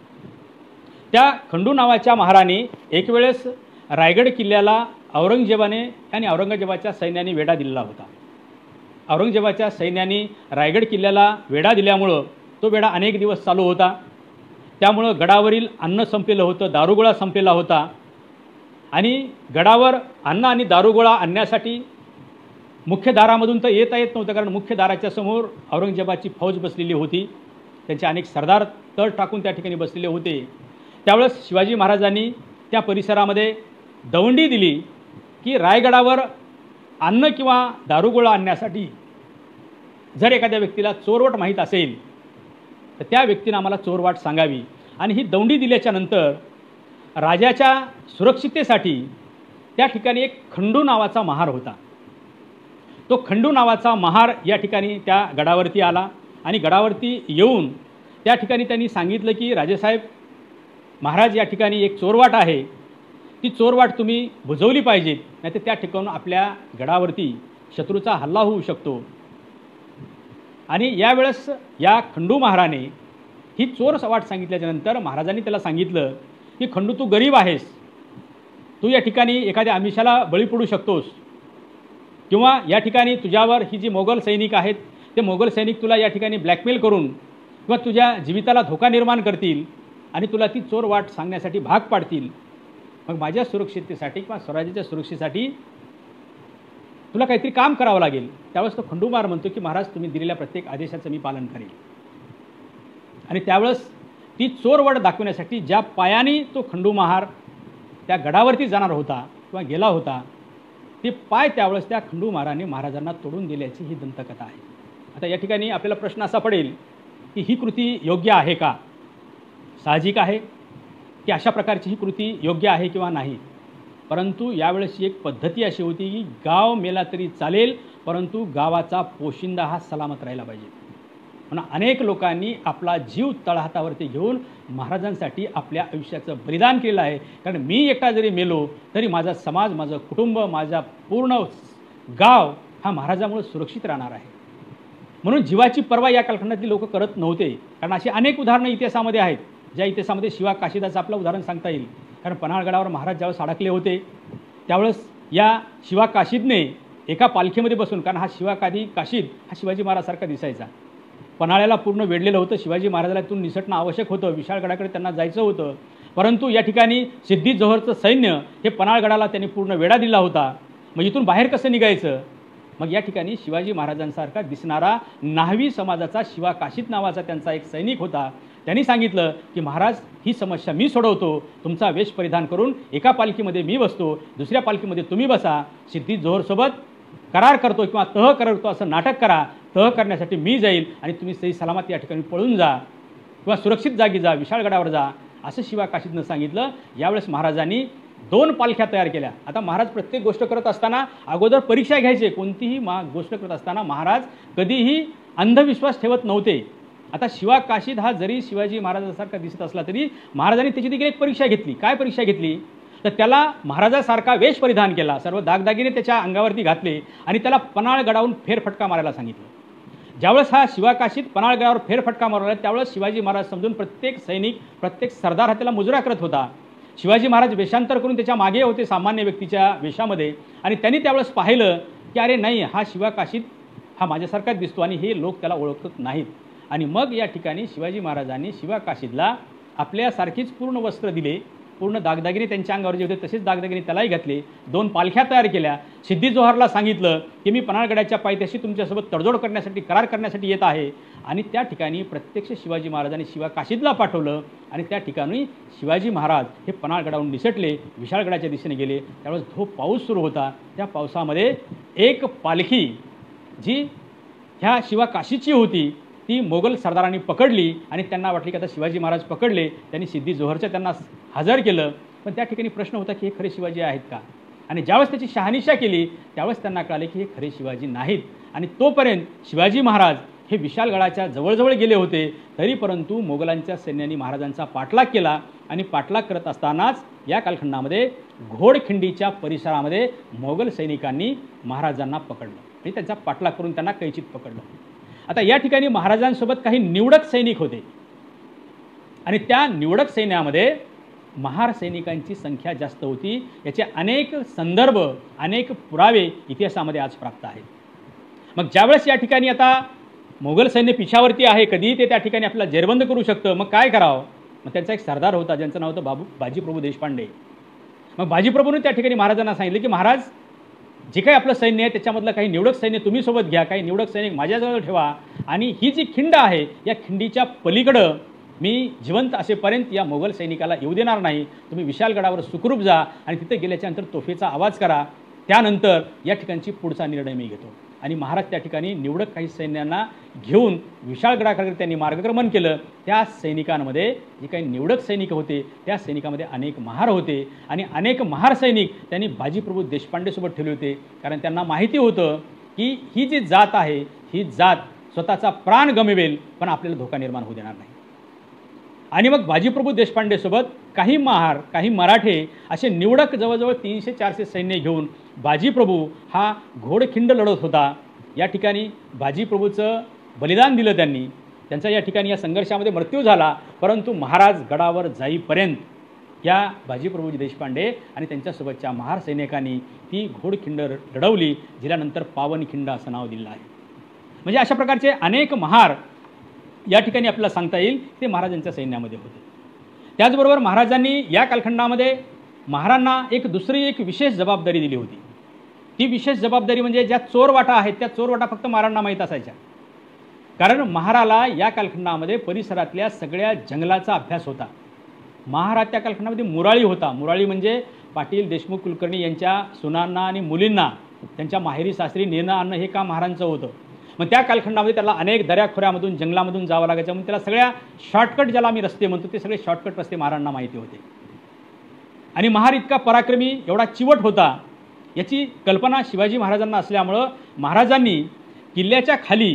त्या खंडू नावाच्या महाराने एक वेळेस रायगड किल्ल्याला औरंगजेबाने आणि औरंगजेबाच्या सैन्याने वेढा दिलेला होता. औरंगजेबाच्या सैन्याने रायगड किल्ल्याला वेढा दिल्यामुळं तो वेढा अनेक दिवस चालू होता. त्यामुळं गडावरील अन्न संपलेलं होतं, दारुगोळा संपलेला होता आणि गडावर अन्न आणि दारुगोळा आणण्यासाठी मुख्य दारामधून तर येता येत नव्हतं, कारण मुख्य दाराच्या समोर औरंगजेबाची फौज बसलेली होती. त्यांचे अनेक सरदार तळ टाकून त्या ठिकाणी बसलेले होते. त्यावेळेस शिवाजी महाराजांनी त्या परिसरामध्ये दवंडी दिली की रायगडावर अन्न किंवा दारुगोळा आणण्यासाठी जर एखाद्या व्यक्तीला चोरवाट माहीत असेल तर त्या व्यक्तीनं आम्हाला चोरवाट सांगावी. आणि ही दौंडी दिल्याच्यानंतर राजाच्या सुरक्षिततेसाठी त्या ठिकाणी एक खंडू नावाचा महार होता. तो खंडू नावाचा महार या ठिकाणी त्या गडावरती आला आणि गडावरती येऊन त्या ठिकाणी त्यांनी सांगितलं की राजेसाहेब, महाराज या ठिकाणी एक चोरवाट आहे, ती चोरवाट तुम्ही बुजवली पाहिजेत, नाहीतर त्या ठिकाणून आपल्या गडावरती शत्रूचा हल्ला होऊ शकतो. आणि यावेळेस या खंडू महाराने ही चोर वाट सांगितल्याच्यानंतर महाराजांनी त्याला सांगितलं की खंडू, तू गरीब आहेस, तू या ठिकाणी एखाद्या आमिषाला बळी पडू शकतोस किंवा या ठिकाणी तुझ्यावर ही जी मोगल सैनिक आहेत ते मोगल सैनिक तुला या ठिकाणी ब्लॅकमेल करून किंवा तुझ्या जीविताला धोका निर्माण करतील आणि तुला ती चोर वाट सांगण्यासाठी भाग पाडतील. मग माझ्या सुरक्षिततेसाठी किंवा स्वराज्याच्या सुरक्षेसाठी तुला काहीतरी काम करावं लागेल. त्यावेळेस तो खंडूमार म्हणतो की महाराज, तुम्ही दिलेल्या प्रत्येक आदेशाचं मी पालन करेल. आणि त्यावेळेस ती चोरवाट दाखवण्यासाठी ज्या पायाने तो खंडू महार त्या गडावरती जाणार होता किंवा गेला होता ते पाय त्यावेळेस त्या खंडू महाराने महाराजांना तोडून दिल्याची ही दंतकथा आहे. आता या ठिकाणी आपल्याला प्रश्न असा पडेल की ही कृती योग्य आहे का? साहजिक आहे की अशा प्रकारची ही कृती योग्य आहे किंवा नाही. परंतु यावेळेसची एक पद्धती अशी होती की गाव मेला तरी चालेल, परंतु गावाचा पोशिंदा हा सलामत राहिला पाहिजे. म्हणून अनेक लोकांनी आपला जीव तळहातावरती घेऊन महाराजांसाठी आपल्या आयुष्याचं बलिदान केलं आहे. कारण मी एकटा जरी मेलो तरी माझा समाज, माझं कुटुंब, माझा पूर्ण गाव हा महाराजांमुळे सुरक्षित राहणार आहे. म्हणून जीवाची पर्वा या कालखंडातली लोक करत नव्हते. कारण अशी अनेक उदाहरणं इतिहासामध्ये आहेत, ज्या इतिहासामध्ये शिवा काशीदाचं आपलं उदाहरण सांगता येईल. कारण पन्हाळगडावर महाराज ज्यावेळेस अडकले होते त्यावेळेस या शिवा काशीदने एका पालखीमध्ये बसून, कारण हा शिवा काशीद हा शिवाजी महाराजांसारखा दिसायचा, पन्हाळ्याला पूर्ण वेढलेलं होतं. शिवाजी महाराजाला इथून निसटणं आवश्यक होतं, विशाळगडाकडे त्यांना जायचं होतं. परंतु या ठिकाणी सिद्धी जोहरचं सैन्य हे पन्हाळगडाला त्यांनी पूर्ण वेढा दिला होता. मग इथून बाहेर कसं निघायचं? मग या ठिकाणी शिवाजी महाराजांसारखा दिसणारा न्हावी समाजाचा शिवा काशीद नावाचा त्यांचा एक सैनिक होता. त्यांनी सांगितलं की महाराज, ही समस्या मी सोडवतो, तुमचा वेश परिधान करून एका पालखीमध्ये मी बसतो, दुसऱ्या पालखीमध्ये तुम्ही बसा, सिद्धी जोहरसोबत करार करतो किंवा तह करतो असं नाटक करा, तह करण्यासाठी मी जाईल आणि तुम्ही सही सलामत या ठिकाणी पळून जा किंवा सुरक्षित जागी जा, विशाळगडावर जा, असं शिवा काशीदनं सांगितलं. यावेळेस महाराजांनी 2 पालख्या तयार केल्या. आता महाराज प्रत्येक गोष्ट करत असताना अगोदर परीक्षा घ्यायचे. कोणतीही गोष्ट करत असताना महाराज कधीही अंधविश्वास ठेवत नव्हते. आता शिवा काशीद हा जरी शिवाजी महाराजांसारखा दिसत असला तरी महाराजांनी त्याची देखील एक परीक्षा घेतली. काय परीक्षा घेतली? तर त्याला महाराजासारखा वेश परिधान केला, सर्व दागदागिने त्याच्या अंगावरती घातले आणि त्याला पन्हाळगडावरून फेरफटका मारायला सांगितलं. ज्यावेळेस हा शिवाकाशीत पन्हाळगडावर फेरफटका मारला त्यावेळेस शिवाजी महाराज समजून प्रत्येक सैनिक प्रत्येक सरदार हा त्याला मुजरा करत होता. शिवाजी महाराज वेषांतर करून त्याच्या मागे होते सामान्य व्यक्तीच्या वेशामध्ये आणि त्यांनी त्यावेळेस पाहिलं की अरे नाही, हा शिवाकाशीत हा माझ्यासारखाच दिसतो आणि हे लोक त्याला ओळखत नाहीत. आणि मग या ठिकाणी शिवाजी महाराजांनी शिवाकाशीतला आपल्यासारखीच पूर्ण वस्त्र दिले, पूर्ण दागदागिने त्यांच्या अंगावर जे होते तसेच दागदागिने त्यालाही घातले, 2 पालख्या तयार केल्या. सिद्धी जोहरला सांगितलं की मी पन्हाळगडाच्या पायथ्याशी तुमच्यासोबत तडजोड करण्यासाठी करार करण्यासाठी येत आहे. आणि त्या ठिकाणी प्रत्यक्ष शिवाजी महाराजांनी शिवाकाशीतला पाठवलं आणि त्या ठिकाणी शिवाजी महाराज हे पन्हाळगडावरून निसटले, विशाळगडाच्या दिशेने गेले. त्यावेळेस पाऊस सुरू होता. त्या पावसामध्ये एक पालखी जी ह्या शिवाकाशीची होती ती मोगल सरदारांनी पकडली आणि त्यांना वाटली की आता शिवाजी महाराज पकडले. त्यांनी सिद्धी जोहरच्या त्यांना हजर केलं. पण त्या ठिकाणी प्रश्न होता की हे खरे शिवाजी आहेत का? आणि ज्यावेळेस त्याची शहानिशा केली त्यावेळेस त्यांना कळाले की हे खरे शिवाजी नाहीत. आणि तोपर्यंत शिवाजी महाराज हे विशाळगडाच्या जवळजवळ गेले होते. तरी परंतु मोगलांच्या सैन्याने महाराजांचा पाठलाग केला आणि पाठलाग करत असतानाच या कालखंडामध्ये घोडखिंडीच्या परिसरामध्ये मोगल सैनिकांनी महाराजांना पकडलं आणि त्यांचा पाठलाग करून त्यांना कैचीत पकडलं. आता या ठिकाणी महाराजांसोबत काही निवडक सैनिक होते आणि त्या निवडक सैन्यामध्ये महार सैनिकांची संख्या जास्त होती. याचे अनेक संदर्भ अनेक पुरावे इतिहासामध्ये आज प्राप्त आहेत. मग ज्यावेळेस या ठिकाणी आता मोगल सैन्य पिछावरती आहे, कधी ते त्या ठिकाणी आपल्याला जेरबंद करू शकतं, मग काय करावं? मग त्यांचा एक सरदार होता ज्यांचं नाव होतं बाजीप्रभू देशपांडे. मग बाजीप्रभूने त्या ठिकाणी महाराजांना सांगितलं की महाराज जे काही आपलं सैन्य आहे त्याच्यामधलं काही निवडक सैन्य तुम्ही सोबत घ्या, काही निवडक सैनिक माझ्याजवळ ठेवा आणि ही जी खिंड आहे या खिंडीच्या पलीकडं मी जिवंत असेपर्यंत या मोगल सैनिकाला येऊ देणार नाही. तुम्ही विशाळगडावर सुखरूप जा आणि तिथे गेल्याच्यानंतर तोफेचा आवाज करा, त्यानंतर या ठिकाणची पुढचा निर्णय मी घेतो. आणि महाराज त्या ठिकाणी निवडक काही सैन्यांना घेऊन विशाळगडाकडे त्यांनी मार्गक्रमण केलं. त्या सैनिकांमध्ये जे काही निवडक सैनिक होते त्या सैनिकांमध्ये अनेक महार होते आणि अनेक महार सैनिक त्यांनी बाजीप्रभू देशपांडेसोबत ठेवले होते. कारण त्यांना माहिती होतं की ही जी जात आहे ही जात स्वतःचा प्राण गमवेल पण आपल्याला धोका निर्माण होऊ देणार नाही. आणि मग बाजीप्रभू देशपांडेसोबत काही महार काही मराठे असे निवडक जवळजवळ 300-400 सैन्य घेऊन बाजीप्रभू हा घोडखिंड लढत होता. या ठिकाणी बाजीप्रभूचं बलिदान दिलं त्यांनी, त्यांचा या ठिकाणी या संघर्षामध्ये मृत्यू झाला. परंतु महाराज गडावर जाईपर्यंत या बाजीप्रभू देशपांडे आणि त्यांच्यासोबतच्या महार सैनिकांनी ती घोडखिंड लढवली, जिला नंतर पावनखिंड असं नाव दिलं आहे. म्हणजे अशा प्रकारचे अनेक महार या ठिकाणी आपल्याला सांगता येईल ते महाराजांच्या सैन्यामध्ये होते. त्याचबरोबर महाराजांनी या कालखंडामध्ये महारांना दुसरी एक विशेष जबाबदारी दिली होती. ती विशेष जबाबदारी म्हणजे ज्या चोरवाटा आहेत त्या चोरवाटा फक्त महारांना माहीत असायच्या. कारण महाराला या कालखंडामध्ये परिसरातल्या सगळ्या जंगलाचा अभ्यास होता. महारा त्या कालखंडामध्ये मुराळी होता. मुराळी म्हणजे पाटील देशमुख कुलकर्णी यांच्या सुनांना आणि मुलींना त्यांच्या माहेरी सासरी नेणं आणणं हे काम महारांचं होतं. मग त्या कालखंडामध्ये त्याला अनेक दऱ्याखोऱ्यामधून जंगलामधून जावं लागायचं. म्हणून त्याला सगळ्या शॉर्टकट ज्याला आम्ही रस्ते म्हणतो ते सगळे शॉर्टकट रस्ते महारांना माहिती होते. आणि महार इतका पराक्रमी एवढा चिवट होता याची कल्पना शिवाजी महाराजांना असल्यामुळं महाराजांनी किल्ल्याच्या खाली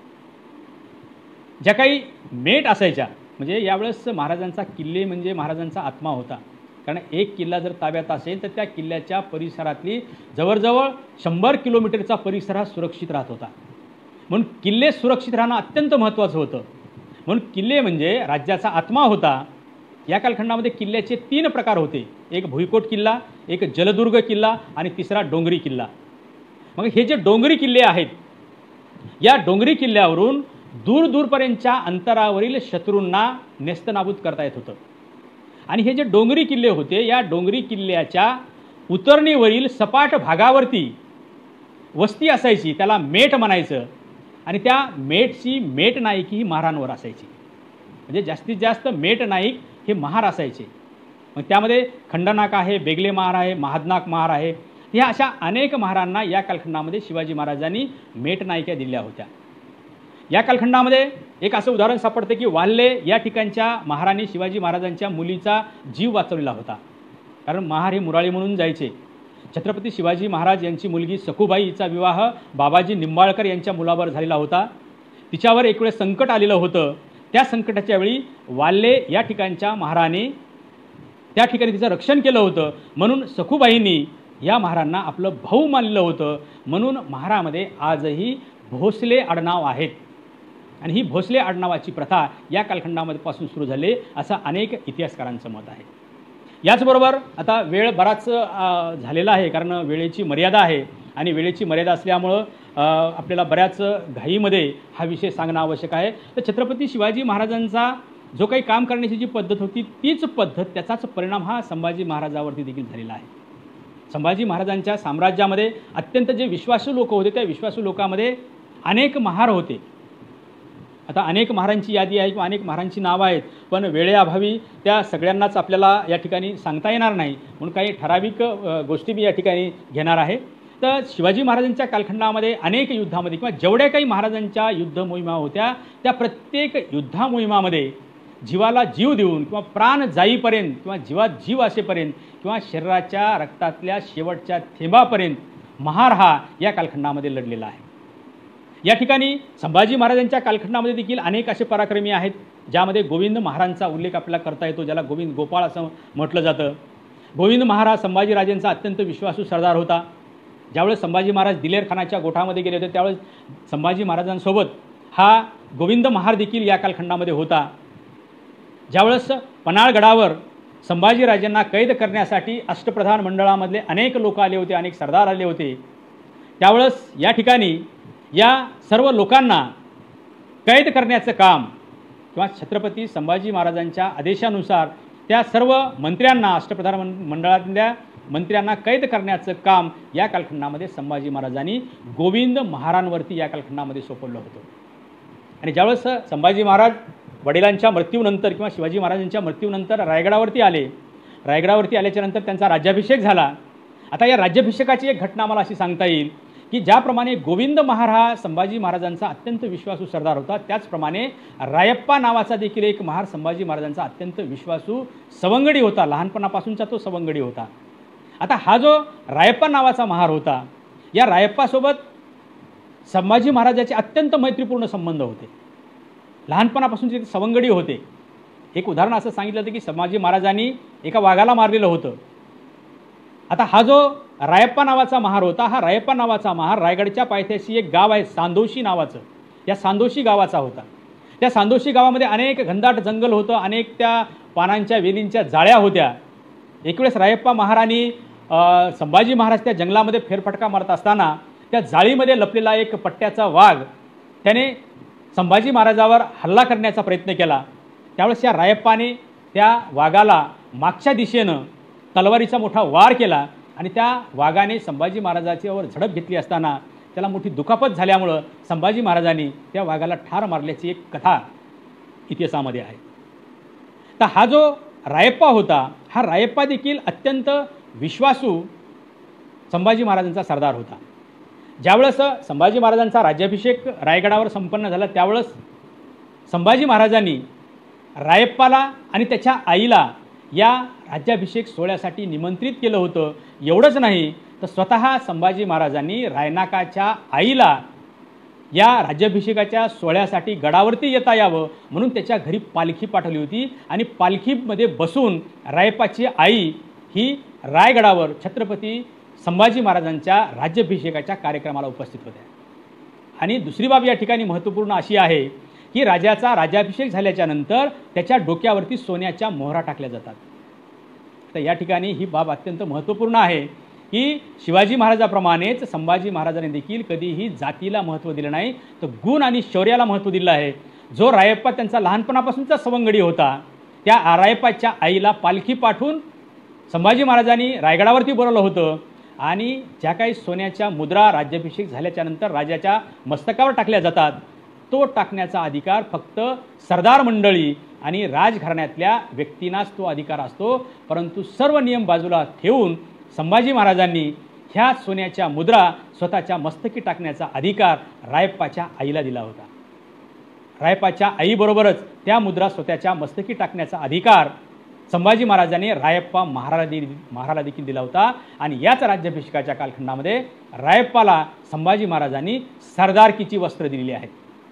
ज्या काही मेट असायच्या, म्हणजे यावेळेस महाराजांचा किल्ले म्हणजे महाराजांचा आत्मा होता. कारण एक किल्ला जर ताब्यात असेल तर त्या किल्ल्याच्या परिसरातली जवळजवळ 100 किलोमीटरचा परिसर हा सुरक्षित राहत होता. म्हणून किल्ले सुरक्षित राहणं अत्यंत महत्त्वाचं होतं. म्हणून किल्ले म्हणजे राज्याचा आत्मा होता. या कालखंडामध्ये किल्ल्याचे 3 प्रकार होते. एक भुईकोट किल्ला, एक जलदुर्ग किल्ला आणि तिसरा डोंगरी किल्ला. मग हे जे डोंगरी किल्ले आहेत या डोंगरी किल्ल्यावरून दूर दूरपर्यंतच्या अंतरावरील शत्रूंना नेस्तनाबूत करता येत होतं. आणि हे जे डोंगरी किल्ले होते या डोंगरी किल्ल्याच्या उतरणीवरील सपाट भागावरती वस्ती असायची, त्याला मेट म्हणायचं. आणि त्या मेटची मेट नाईक ही महारांवर असायची. म्हणजे जास्तीत जास्त मेट नाईक हे महार असायचे. मग त्यामध्ये खंडनाक आहे, बेगले महार आहे, महादनाक महार आहे. ह्या अशा अनेक महारांना या कालखंडामध्ये शिवाजी महाराजांनी मेट नायिका दिल्या होत्या. या कालखंडामध्ये एक असं उदाहरण सापडतं की वाल्हे या ठिकाणच्या महाराणी शिवाजी महाराजांच्या मुलीचा जीव वाचवलेला होता. कारण महार हे मुराळी म्हणून जायचे. छत्रपती शिवाजी महाराज यांची मुलगी सखूबाई हिचा विवाह बाबाजी निंबाळकर यांच्या मुलावर झालेला होता. तिच्यावर एक वेळ संकट आलेलं होतं. त्या संकटाच्या वेळी वाल्हे या ठिकाणच्या महाराणी त्या ठिकाणी तिचं रक्षण केलं होतं. म्हणून सखूबाईंनी या महारांना आपलं भाऊ मानलं होतं. म्हणून महारामध्ये आजही भोसले आडनाव आहेत. आणि ही भोसले आडनावाची प्रथा या कालखंडामध्ये पासून सुरू झाली असं अनेक इतिहासकारांचं मत आहे. याचबरोबर आता वेळ बराच झालेला आहे, कारण वेळेची मर्यादा आहे आणि वेळेची मर्यादा असल्यामुळं आपल्याला बऱ्याच घाईमध्ये हा विषय सांगणं आवश्यक आहे. तर छत्रपती शिवाजी महाराजांचा जो काही काम करण्याची जी पद्धत होती तीच पद्धत, त्याचाच परिणाम हा संभाजी महाराजावरती देखील झालेला आहे. संभाजी महाराजांच्या साम्राज्यामध्ये अत्यंत जे विश्वासू लोक होते त्या विश्वासू लोकांमध्ये अनेक महार होते. आता अनेक महारांची यादी आहे किंवा अनेक महारांची नावं आहेत, पण वेळेअभावी त्या सगळ्यांनाच आपल्याला या ठिकाणी सांगता येणार नाही, म्हणून काही ठराविक गोष्टी मी या ठिकाणी घेणार आहे. तर शिवाजी महाराजांच्या कालखंडामध्ये अनेक युद्धामध्ये किंवा जेवढ्या काही महाराजांच्या युद्ध मोहिमा होत्या त्या प्रत्येक युद्धा मोहिमामध्ये जीवाला जीव देऊन किंवा प्राण जाईपर्यंत किंवा जीवात जीव असेपर्यंत किंवा शरीराच्या रक्तातल्या शेवटच्या थेंबापर्यंत महार हा या कालखंडामध्ये लढलेला आहे. या ठिकाणी संभाजी महाराजांच्या कालखंडामध्ये देखील अनेक असे पराक्रमी आहेत ज्यामध्ये गोविंद महाराजांचा उल्लेख आपल्याला करता येतो, ज्याला गोविंद गोपाळ असं म्हटलं जातं. गोविंद महाराज संभाजीराजांचा अत्यंत विश्वासू सरदार होता. ज्यावेळेस संभाजी महाराज दिलेर खानाच्या गोठामध्ये गेले होते त्यावेळेस संभाजी महाराजांसोबत हा गोविंद महार देखील या कालखंडामध्ये होता. ज्यावेळेस पन्हाळगडावर संभाजीराजांना कैद करण्यासाठी अष्टप्रधान मंडळामधले अनेक लोक आले होते, अनेक सरदार आले होते, त्यावेळेस या ठिकाणी या सर्व लोकांना कैद करण्याचं काम किंवा छत्रपती संभाजी महाराजांच्या आदेशानुसार त्या सर्व मंत्र्यांना, अष्टप्रधान मंडळातल्या मंत्र्यांना कैद करण्याचं काम या कालखंडामध्ये संभाजी महाराजांनी गोविंद महारांवरती या कालखंडामध्ये सोपवलं होतं. आणि ज्यावेळेस संभाजी महाराज वडिलांच्या मृत्यूनंतर किंवा शिवाजी महाराजांच्या मृत्यूनंतर रायगडावरती आले, रायगडावरती आल्याच्यानंतर त्यांचा राज्याभिषेक झाला. आता या राज्याभिषेकाची एक घटना मला अशी सांगता येईल की ज्याप्रमाणे गोविंद महार हा संभाजी महाराजांचा अत्यंत विश्वासू सरदार होता, त्याचप्रमाणे रायप्पा नावाचा देखील एक महार संभाजी महाराजांचा अत्यंत विश्वासू सवंगडी होता. लहानपणापासूनचा तो सवंगडी होता. आता हा जो रायप्पा नावाचा महार होता, या रायप्पासोबत संभाजी महाराजांचे अत्यंत मैत्रीपूर्ण संबंध होते. लहानपणापासूनचे ते सवंगडी होते. एक उदाहरण असं सांगितलं होतं की संभाजी महाराजांनी एका वाघाला मारलेलं होतं. आता हा जो रायप्पा नावाचा महार होता, हा रायप्पा नावाचा महार रायगडच्या पायथ्याशी एक गाव आहे सांदोशी नावाचं, या सांदोशी गावाचा होता. त्या सांदोशी गावामध्ये अनेक घनदाट जंगल होतं, अनेक त्या पानांच्या वेलींच्या जाळ्या होत्या. एक वेळेस रायप्पा महाराणी संभाजी महाराज त्या जंगलामध्ये फेरफटका मारत असताना त्या जाळीमध्ये लपलेला एक पट्ट्याचा वाघ त्याने संभाजी महाराजावर हल्ला करण्याचा प्रयत्न केला. त्यावेळेस या रायप्पाने त्या वाघाला मागच्या दिशेनं तलवारीचा मोठा वार केला आणि त्या वाघाने संभाजी महाराजांच्यावर झडप घेतली असताना त्याला मोठी दुखापत झाल्यामुळं संभाजी महाराजांनी त्या वाघाला ठार मारल्याची एक कथा इतिहासामध्ये आहे. तर हा जो रायप्पा होता, हा रायप्पा देखील अत्यंत विश्वासू संभाजी महाराजांचा सरदार होता. ज्यावेळेस संभाजी महाराजांचा राज्याभिषेक रायगडावर संपन्न झाला त्यावेळेस संभाजी महाराजांनी रायप्पाला आणि त्याच्या आईला या राज्याभिषेक सोहळ्यासाठी निमंत्रित केलं होतं. एवढंच नाही तर स्वतः संभाजी महाराजांनी रायनाकाच्या आईला या राज्याभिषेकाच्या सोहळ्यासाठी गडावरती येता यावं म्हणून त्याच्या घरी पालखी पाठवली होती आणि पालखीमध्ये बसून रायप्पाची आई ही रायगडावर छत्रपती संभाजी महाराजांच्या राज्याभिषेकाच्या कार्यक्रमाला उपस्थित होत्या. आणि दुसरी बाब या ठिकाणी महत्त्वपूर्ण अशी आहे की राजाचा राज्याभिषेक झाल्याच्या नंतर त्याच्या डोक्यावरती सोन्याच्या मोहरा टाकल्या जातात. तर या ठिकाणी ही बाब अत्यंत महत्त्वपूर्ण आहे की शिवाजी महाराजाप्रमाणेच संभाजी महाराजांनी देखील कधीही जातीला महत्त्व दिलं नाही, तर गुण आणि शौर्याला महत्त्व दिलं आहे. जो रायप्पा त्यांचा लहानपणापासूनचा सवंगडी होता, त्या रायप्पाच्या आईला पालखी पाठवून संभाजी महाराजांनी रायगडावरती बोलावलं होतं आणि ज्या काही सोन्याच्या मुद्रा राज्याभिषेक झाल्याच्यानंतर राजाच्या मस्तकावर टाकल्या जातात, तो टाकण्याचा अधिकार फक्त सरदार मंडळी आणि राजघराण्यातल्या व्यक्तींनाच तो अधिकार असतो. परंतु सर्व नियम बाजूला ठेवून संभाजी महाराजांनी ह्या सोन्याच्या मुद्रा स्वतःच्या मस्तकी टाकण्याचा अधिकार रायप्पाच्या आईला दिला होता. रायप्पाच्या आईबरोबरच त्या मुद्रा स्वतःच्या मस्तकी टाकण्याचा अधिकार संभाजी महाराजांनी रायप्पा महाराला देखील दिला होता. आणि याच राज्याभिषेकाच्या कालखंडामध्ये रायप्पाला संभाजी महाराजांनी सरदारकीची वस्त्र दिलेली आहेत.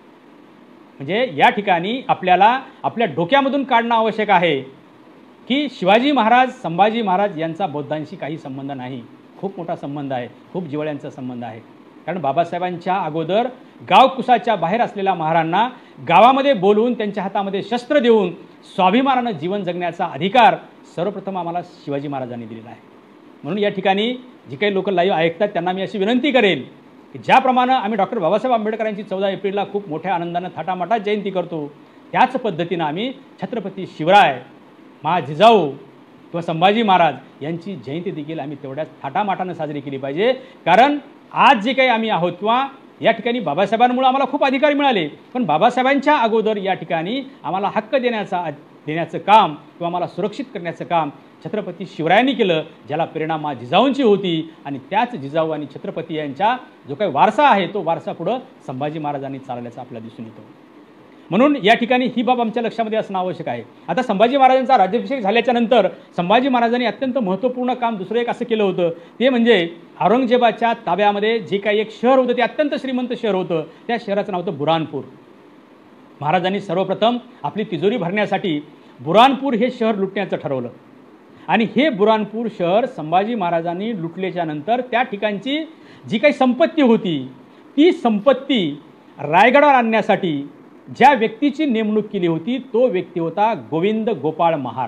म्हणजे या ठिकाणी आपल्याला आपल्या डोक्यामधून काढणं आवश्यक आहे की शिवाजी महाराज संभाजी महाराज यांचा बौद्धांशी काही संबंध नाही, खूप मोठा संबंध आहे, खूप जिव्हाळ्यांचा संबंध आहे. कारण बाबासाहेबांच्या अगोदर गावकुसाच्या बाहेर असलेल्या महारांना गावामध्ये बोलवून त्यांच्या हातामध्ये शस्त्र देऊन स्वाभिमानानं जीवन जगण्याचा अधिकार सर्वप्रथम आम्हाला शिवाजी महाराजांनी दिलेला आहे. म्हणून या ठिकाणी जी काही लोक लाईव्ह ऐकतात त्यांना मी अशी विनंती करेन की ज्याप्रमाणे आम्ही डॉक्टर बाबासाहेब आंबेडकरांची 14 एप्रिलला खूप मोठ्या आनंदानं थाटामाटात जयंती करतो, त्याच पद्धतीनं आम्ही छत्रपती शिवराय, जिजाऊ किंवा संभाजी महाराज यांची जयंती देखील आम्ही तेवढ्याच थाटामाटानं साजरी केली पाहिजे. कारण आज जे काही आम्ही आहोत किंवा या ठिकाणी बाबासाहेबांमुळे आम्हाला खूप अधिकार मिळाले, पण बाबासाहेबांच्या अगोदर या ठिकाणी आम्हाला हक्क देण्याचं काम किंवा आम्हाला सुरक्षित करण्याचं काम छत्रपती शिवरायांनी केलं, ज्याला प्रेरणा जिजाऊंची होती. आणि त्याच जिजाऊ आणि छत्रपती यांचा जो काही वारसा आहे तो वारसा पुढं संभाजी महाराजांनी चालवल्याचं आपल्याला दिसून येतो. म्हणून या ठिकाणी ही बाब आमच्या लक्षामध्ये असणं आवश्यक आहे. आता संभाजी महाराजांचा राज्याभिषेक झाल्याच्या नंतर संभाजी महाराजांनी अत्यंत महत्त्वपूर्ण काम दुसरं एक असं केलं होतं, ते म्हणजे औरंगजेबाच्या ताब्यामध्ये जे काही एक शहर होतं ते अत्यंत श्रीमंत शहर होतं, त्या शहराचं नाव होतं बुरानपूर. महाराजांनी सर्वप्रथम आपली तिजोरी भरण्यासाठी बुरानपूर हे शहर लुटण्याचं ठरवलं. आणि हे बुरानपूर शहर संभाजी महाराजांनी लुटल्याच्या नंतर त्या ठिकाणची जी काही संपत्ती होती ती संपत्ती रायगडावर आणण्यासाठी ज्या व्यक्तीची नेमणूक केली होती तो व्यक्ती होता गोविंद गोपाळ महार.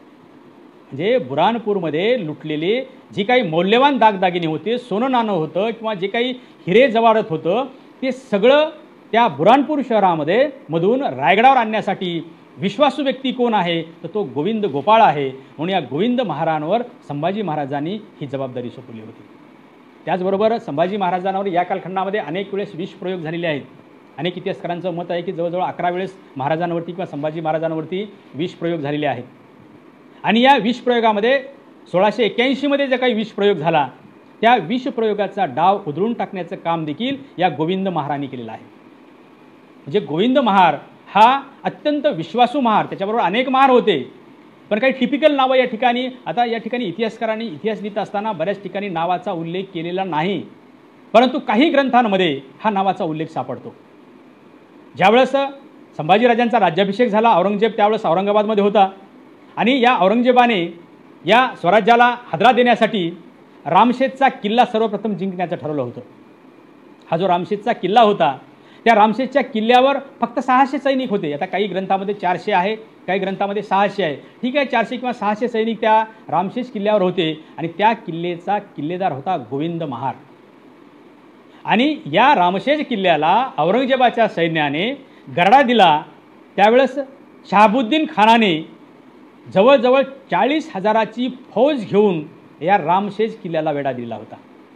म्हणजे बुरानपूरमध्ये लुटलेले जी काही मौल्यवान दागदागिने होते, सोनं नाणं होतं किंवा जे काही हिरे जवाहरात होतं ते सगळं त्या बुरानपूर शहरामध्ये मधून रायगडावर आणण्यासाठी विश्वासू व्यक्ती कोण आहे तर तो गोविंद गोपाळ आहे. म्हणून या गोविंद महाराजांवर संभाजी महाराजांनी ही जबाबदारी सोपवली होती. त्याचबरोबर संभाजी महाराजांवर या कालखंडामध्ये अनेक वेळेस विषप्रयोग झालेले आहेत. अनेक इतिहासकारांचं मत आहे की जवळजवळ 11 वेळेस महाराजांवरती किंवा संभाजी महाराजांवरती विषप्रयोग झालेले आहेत. आणि या विषप्रयोगामध्ये 1681 मध्ये जे काही विषप्रयोग झाला त्या विषप्रयोगाचा डाव उधळून टाकण्याचं काम देखील या गोविंद महारांनी केलेलं आहे. म्हणजे गोविंद महार हा अत्यंत विश्वासू महार, त्याच्याबरोबर अनेक महार होते, पण काही टिपिकल नावं या ठिकाणी इतिहासकारांनी इतिहास लिहित असताना बऱ्याच ठिकाणी नावाचा उल्लेख केलेला नाही, परंतु काही ग्रंथांमध्ये हा नावाचा उल्लेख सापडतो. ज्यावेळेस संभाजीराजांचा राज्याभिषेक झाला, औरंगजेब त्यावेळेस औरंगाबादमध्ये होता आणि या औरंगजेबाने या स्वराज्याला हादरा देण्यासाठी रामशेजचा किल्ला सर्वप्रथम जिंकण्याचं ठरवलं होतं. हा जो रामशेजचा किल्ला होता त्या रामशेजच्या किल्ल्यावर फक्त 600 सैनिक होते. आता काही ग्रंथामध्ये 400 आहे, काही ग्रंथामध्ये 600 आहे. ठीक आहे, 400 किंवा 600 सैनिक त्या रामशेज किल्ल्यावर होते आणि त्या किल्ल्याचा किल्लेदार होता गोविंद महार. आणि या रामशेज किल्ल्याला औरंगजेबाच्या सैन्याने गरडा दिला त्यावेळेस शहाबुद्दीन खानाने जवळजवळ 40,000ची फौज घेऊन या रामशेज किल्ल्याला वेढा दिला होता.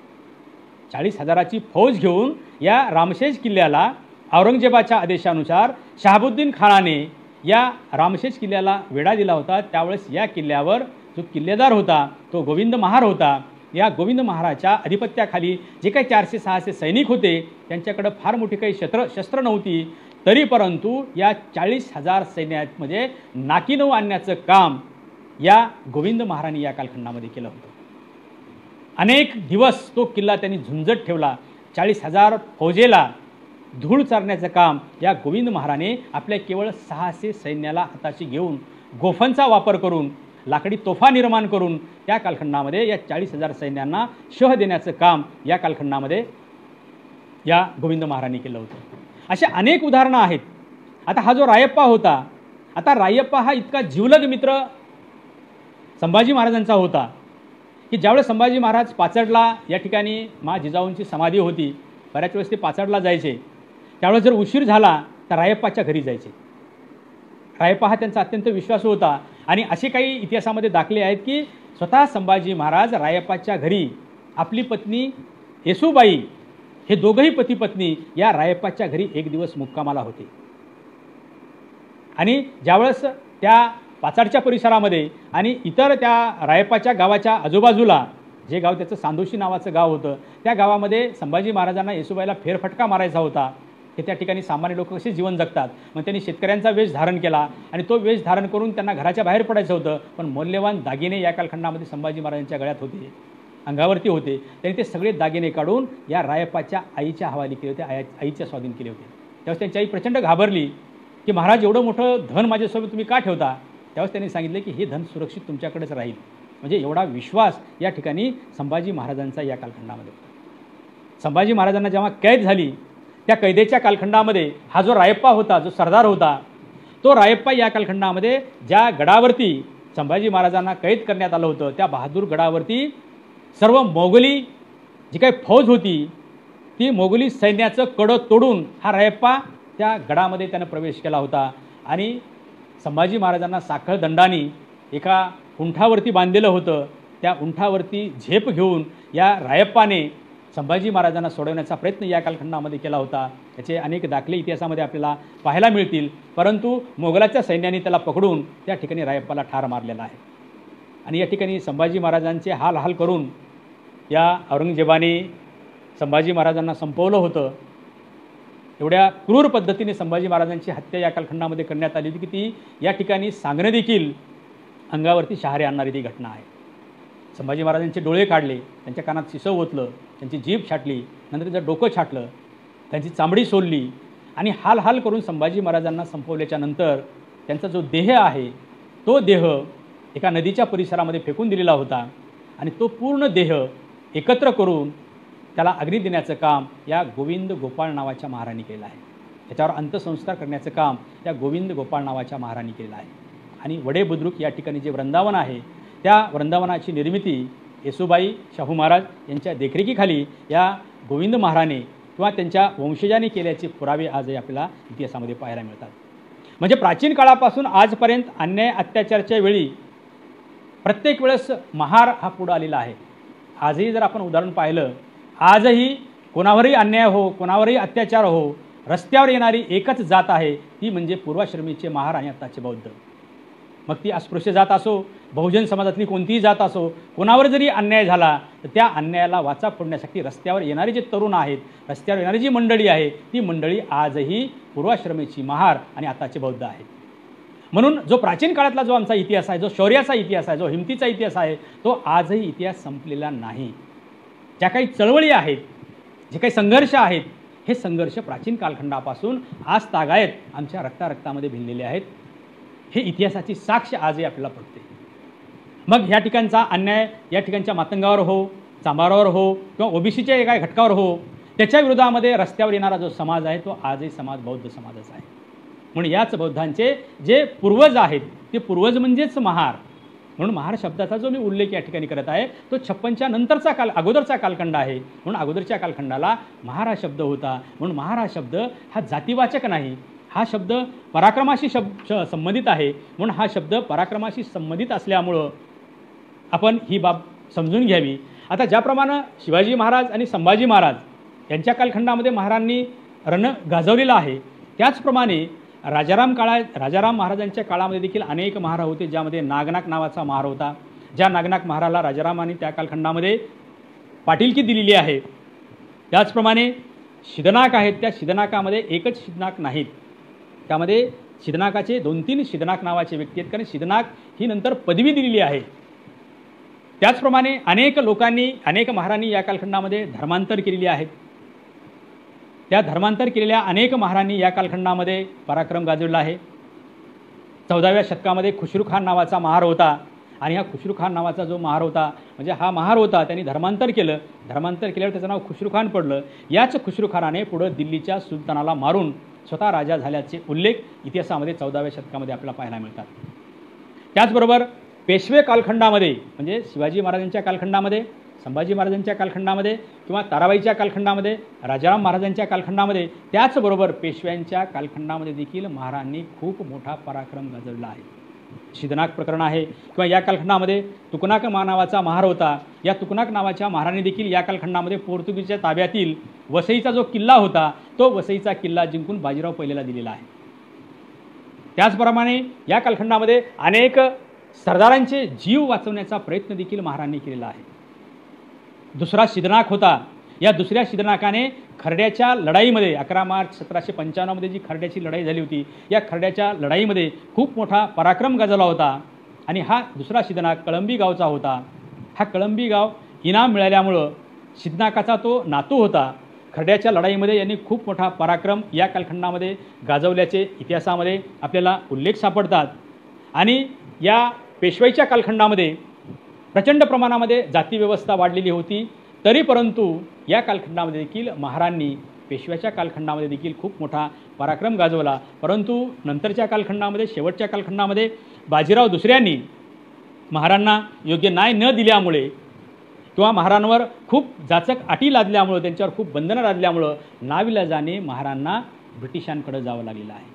40,000ची फौज घेऊन या रामशेज किल्ल्याला औरंगजेबाच्या आदेशानुसार शहाबुद्दीन खानाने या रामशेज किल्ल्याला वेढा दिला होता. त्यावेळेस या किल्ल्यावर जो किल्लेदार होता तो गोविंद महार होता. या गोविंद महाराच्या अधिपत्याखाली जे काही 400-600 सैनिक होते त्यांच्याकडे फार मोठी काही शस्त्र नव्हती, तरी परंतु या 40,000 सैन्यामध्ये नाकीनऊ आणण्याचं काम या गोविंद महाराणी या कालखंडामध्ये केलं होतं. अनेक दिवस तो किल्ला त्यांनी झुंजत ठेवला. 40,000 फौजेला धूळ चारण्याचं काम या गोविंद महाराने आपल्या केवळ 600 सैन्याला हाताशी घेऊन गोफांचा वापर करून लाकडी तोफा निर्माण करून या कालखंडामध्ये या 40,000 सैन्यांना शह देण्याचं काम या कालखंडामध्ये या गोविंद महारानी केलं होतं. अशा अनेक उदाहरणं आहेत. आता हा जो रायप्पा होता, आता रायप्पा हा इतका जिवलग मित्र संभाजी महाराजांचा होता की ज्यावेळेस संभाजी महाराज पाचडला या ठिकाणी जिजाऊंची समाधी होती, बऱ्याच वेळेस ते पाचडला जायचे, त्यावेळेस जर उशीर झाला तर रायप्पाच्या घरी जायचे. रायप्पा हा त्यांचा अत्यंत विश्वासू होता आणि असे काही इतिहासामध्ये दाखले आहेत की स्वतः संभाजी महाराज रायप्पाच्या घरी आपली पत्नी येसूबाई हे दोघंही पती पत्नी या रायप्पाच्या घरी एक दिवस मुक्कामाला होते. आणि ज्यावेळेस त्या पाचाडच्या परिसरामध्ये आणि इतर त्या रायप्पाच्या गावाच्या आजूबाजूला जे गाव त्याचं सांदोशी नावाचं गाव होतं, त्या गावामध्ये संभाजी महाराजांना येसूबाईला फेरफटका मारायचा होता की त्या ठिकाणी सामान्य लोक कसे जीवन जगतात. मग त्यांनी शेतकऱ्यांचा वेश धारण केला आणि तो वेश धारण करून त्यांना घराच्या बाहेर पडायचं होतं, पण मौल्यवान दागिने या कालखंडामध्ये संभाजी महाराजांच्या गळ्यात होते, अंगावरती होते. त्यांनी ते सगळे दागिने काढून या रायप्पाच्या आईच्या हवाली केले होते, आईच्या स्वाधीन केले होते. त्यावेळेस त्यांची आई प्रचंड घाबरली की महाराज एवढं मोठं धन माझ्यासोबत तुम्ही का ठेवता. त्यावेळेस त्यांनी सांगितले की हे धन सुरक्षित तुमच्याकडेच राहील. म्हणजे एवढा विश्वास या ठिकाणी संभाजी महाराजांचा या कालखंडामध्ये होता. संभाजी महाराजांना जेव्हा कैद झाली त्या कैदेच्या कालखंडामध्ये हा जो रायप्पा होता, जो सरदार होता, तो रायप्पा या कालखंडामध्ये ज्या गडावरती संभाजी महाराजांना कैद करण्यात आलं होतं त्या बहादूर गडावरती सर्व मोगली जी काही फौज होती ती मोगली सैन्याचं कडं तोडून हा रायप्पा त्या गडामध्ये त्यानं प्रवेश केला होता आणि संभाजी महाराजांना साखळ दंडाने एका उंठावरती बांधलेलं होतं. त्या उंठावरती झेप घेऊन या रायप्पाने संभाजी महाराजांना सोडवण्याचा प्रयत्न या कालखंडामध्ये केला होता. त्याचे अनेक दाखले इतिहासामध्ये आपल्याला पाहायला मिळतील. परंतु मोगलाच्या सैन्याने त्याला पकडून त्या ठिकाणी रायप्पाला ठार मारलेला आहे. आणि या ठिकाणी संभाजी महाराजांचे हाल हाल करून या औरंगजेबाने संभाजी महाराजांना संपवलं होतं. एवढ्या क्रूर पद्धतीने संभाजी महाराजांची हत्या या कालखंडामध्ये करण्यात आली होती की ती या ठिकाणी सांगणं देखील अंगावरती शहारे आणणारी ती घटना आहे. संभाजी महाराजांचे डोळे काढले, त्यांच्या कानात शिसव ओतलं, त्यांची जीभ छाटली, नंतर त्यांचं डोकं छाटलं, त्यांची चामडी सोलली आणि हाल हाल करून संभाजी महाराजांना संपवल्याच्या नंतर त्यांचा जो देह आहे तो देह एका नदीच्या परिसरामध्ये फेकून दिलेला होता आणि तो पूर्ण देह एकत्र करून त्याला अग्नी देण्याचं काम या गोविंद गोपाळ नावाच्या महाराणी केलं आहे. त्याच्यावर अंत्यसंस्कार करण्याचं काम या गोविंद गोपाळ नावाच्या महाराणी केलं आहे. आणि वडे बुद्रुक या ठिकाणी जे वृंदावन आहे त्या वृंदावनाची निर्मिती येसुबाई शाहू महाराज यांच्या देखरेखीखाली या गोविंद महाराणे किंवा त्यांच्या वंशजांनी केल्याचे पुरावे आजही आपल्याला इतिहासामध्ये पाहायला मिळतात. म्हणजे प्राचीन काळापासून आजपर्यंत अन्याय अत्याचाराच्या वेळी प्रत्येक वेळेस महार हा पुढं आलेला आहे. आजही जर आपण उदाहरण पाहिलं, आजही कोणावरही अन्याय हो, कोणावरही अत्याचार हो, रस्त्यावर येणारी एकच जात आहे ती म्हणजे पूर्वाश्रमीचे महार आणि आत्ताचे बौद्ध. मग ती अस्पृश्य जात असो, बहुजन समाजातली कोणतीही जात असो, कोणावर जरी अन्याय झाला तर त्या अन्यायाला वाचा फोडण्यासाठी रस्त्यावर येणारे जे तरुण आहेत, रस्त्यावर येणारी जी मंडळी आहे ती मंडळी आजही पूर्वाश्रमीची महार आणि आताचे बौद्ध आहेत. म्हणून जो प्राचीन काळातला जो आमचा इतिहास आहे, जो शौर्याचा इतिहास आहे, जो हिमतीचा इतिहास आहे, तो आजही इतिहास संपलेला नाही. ज्या काही चळवळी आहेत, जे काही संघर्ष आहेत, हे संघर्ष प्राचीन कालखंडापासून आज तागायत आमच्या रक्तामध्ये भिनलेले आहेत. हे इतिहासाची साक्ष आजही आपल्याला पडते. मग ह्या ठिकाणचा अन्याय या ठिकाणच्या मातंगावर हो, चांभारावर हो किंवा ओबीसीच्या एका घटकावर हो, त्याच्या विरोधामध्ये रस्त्यावर येणारा जो समाज आहे तो आजही समाज बौद्ध समाजच आहे. म्हणून याच बौद्धांचे जे पूर्वज आहेत ते पूर्वज म्हणजेच महार. म्हणून महार शब्दाचा जो मी उल्लेख या ठिकाणी करत आहे तो 56च्या नंतरचा अगोदरचा कालखंड आहे. म्हणून अगोदरच्या कालखंडाला महार हा शब्द होता. म्हणून महार हा शब्द हा जातीवाचक नाही, हा शब्द पराक्रमाशी संबंधित आहे. म्हणून हा शब्द पराक्रमाशी संबंधित असल्यामुळं आपण ही बाब समजून घ्यावी. आता ज्याप्रमाणे शिवाजी महाराज आणि संभाजी महाराज यांच्या कालखंडामध्ये महारांनी रण गाजवलेलं आहे, त्याचप्रमाणे राजाराम महाराजांच्या काळामध्ये देखील अनेक महार होते, ज्यामध्ये नागनाथ नावाचा महार होता. ज्या नागनाथ महाराला राजारामांनी त्या कालखंडामध्ये पाटीलकी दिलेली आहे. त्याचप्रमाणे शिदनाक आहेत, त्या शिदनाकामध्ये एकच शिदनाक नाहीत, त्यामध्ये शिदनाकाचे 2-3 शिदनाक नावाचे व्यक्ती आहेत, कारण शिदनाक ही नंतर पदवी दिलेली आहे. त्याचप्रमाणे अनेक लोकांनी, अनेक महारांनी या कालखंडामध्ये धर्मांतर केलेली आहेत. त्या धर्मांतर केलेल्या अनेक महारांनी या कालखंडामध्ये पराक्रम गाजवला आहे. 14व्या शतकामध्ये खुसरू खान नावाचा महार होता आणि हा खुसरू खान नावाचा जो महार होता म्हणजे हा महार होता, त्यांनी धर्मांतर केलं. धर्मांतर केल्यावर त्याचं नाव खुसरू खान पडलं. याच खुसरू खानाने पुढं दिल्लीच्या सुलतानाला मारून स्वतः राजा झाल्याचे उल्लेख इतिहासामध्ये 14व्या शतकामध्ये आपल्याला पाहायला मिळतात. त्याचबरोबर पेशवे कालखंडामध्ये म्हणजे शिवाजी महाराजांच्या कालखंडामध्ये, संभाजी महाराजांच्या कालखंडामध्ये किंवा ताराबाईच्या कालखंडामध्ये, राजाराम महाराजांच्या कालखंडामध्ये, त्याचबरोबर पेशव्यांच्या कालखंडामध्ये देखील महारांनी खूप मोठा पराक्रम गाजवला आहे. शिदनाक प्रकरण आहे किंवा या कालखंडामध्ये तुकनाक नावाचा महार होता. या तुकनाक नावाच्या महारांनी देखील या कालखंडामध्ये पोर्तुगीजच्या ताब्यातील वसईचा जो किल्ला होता तो वसईचा किल्ला जिंकून बाजीराव पहिलेला दिलेला आहे. त्याचप्रमाणे या कालखंडामध्ये अनेक सरदारांचे जीव वाचवण्याचा प्रयत्न देखील महारांनी केलेला आहे. दुसरा शिदनाक होता. या दुसऱ्या शिदनाकाने खर्ड्याच्या लढाईमध्ये 11 मार्च 1795 जी खर्ड्याची लढाई झाली होती, या खर्ड्याच्या लढाईमध्ये खूप मोठा पराक्रम गाजवला होता. आणि हा दुसरा शिदनाक कळंबी गावचा होता. हा कळंबी गाव इनाम मिळाल्यामुळं शिदनाकाचा तो नातू होता. खर्ड्याच्या लढाईमध्ये यांनी खूप मोठा पराक्रम या कालखंडामध्ये गाजवल्याचे इतिहासामध्ये आपल्याला उल्लेख सापडतात. आणि या पेशवाईच्या कालखंडामध्ये प्रचंड प्रमाणामध्ये जातीव्यवस्था वाढलेली होती. तरी परंतु या कालखंडामध्ये देखील महारांनी पेशव्याच्या कालखंडामध्ये देखील खूप मोठा पराक्रम गाजवला। परंतु नंतरच्या कालखंडामध्ये, शेवटच्या कालखंडामध्ये बाजीराव दुसऱ्यांनी महारांना योग्य न्याय न दिल्यामुळे किंवा महारांवर खूप जाचक अटी लादल्यामुळं, त्यांच्यावर खूप बंधनं लादल्यामुळं नाविलाजाने महारांना ब्रिटिशांकडे जावं लागलेलं आहे।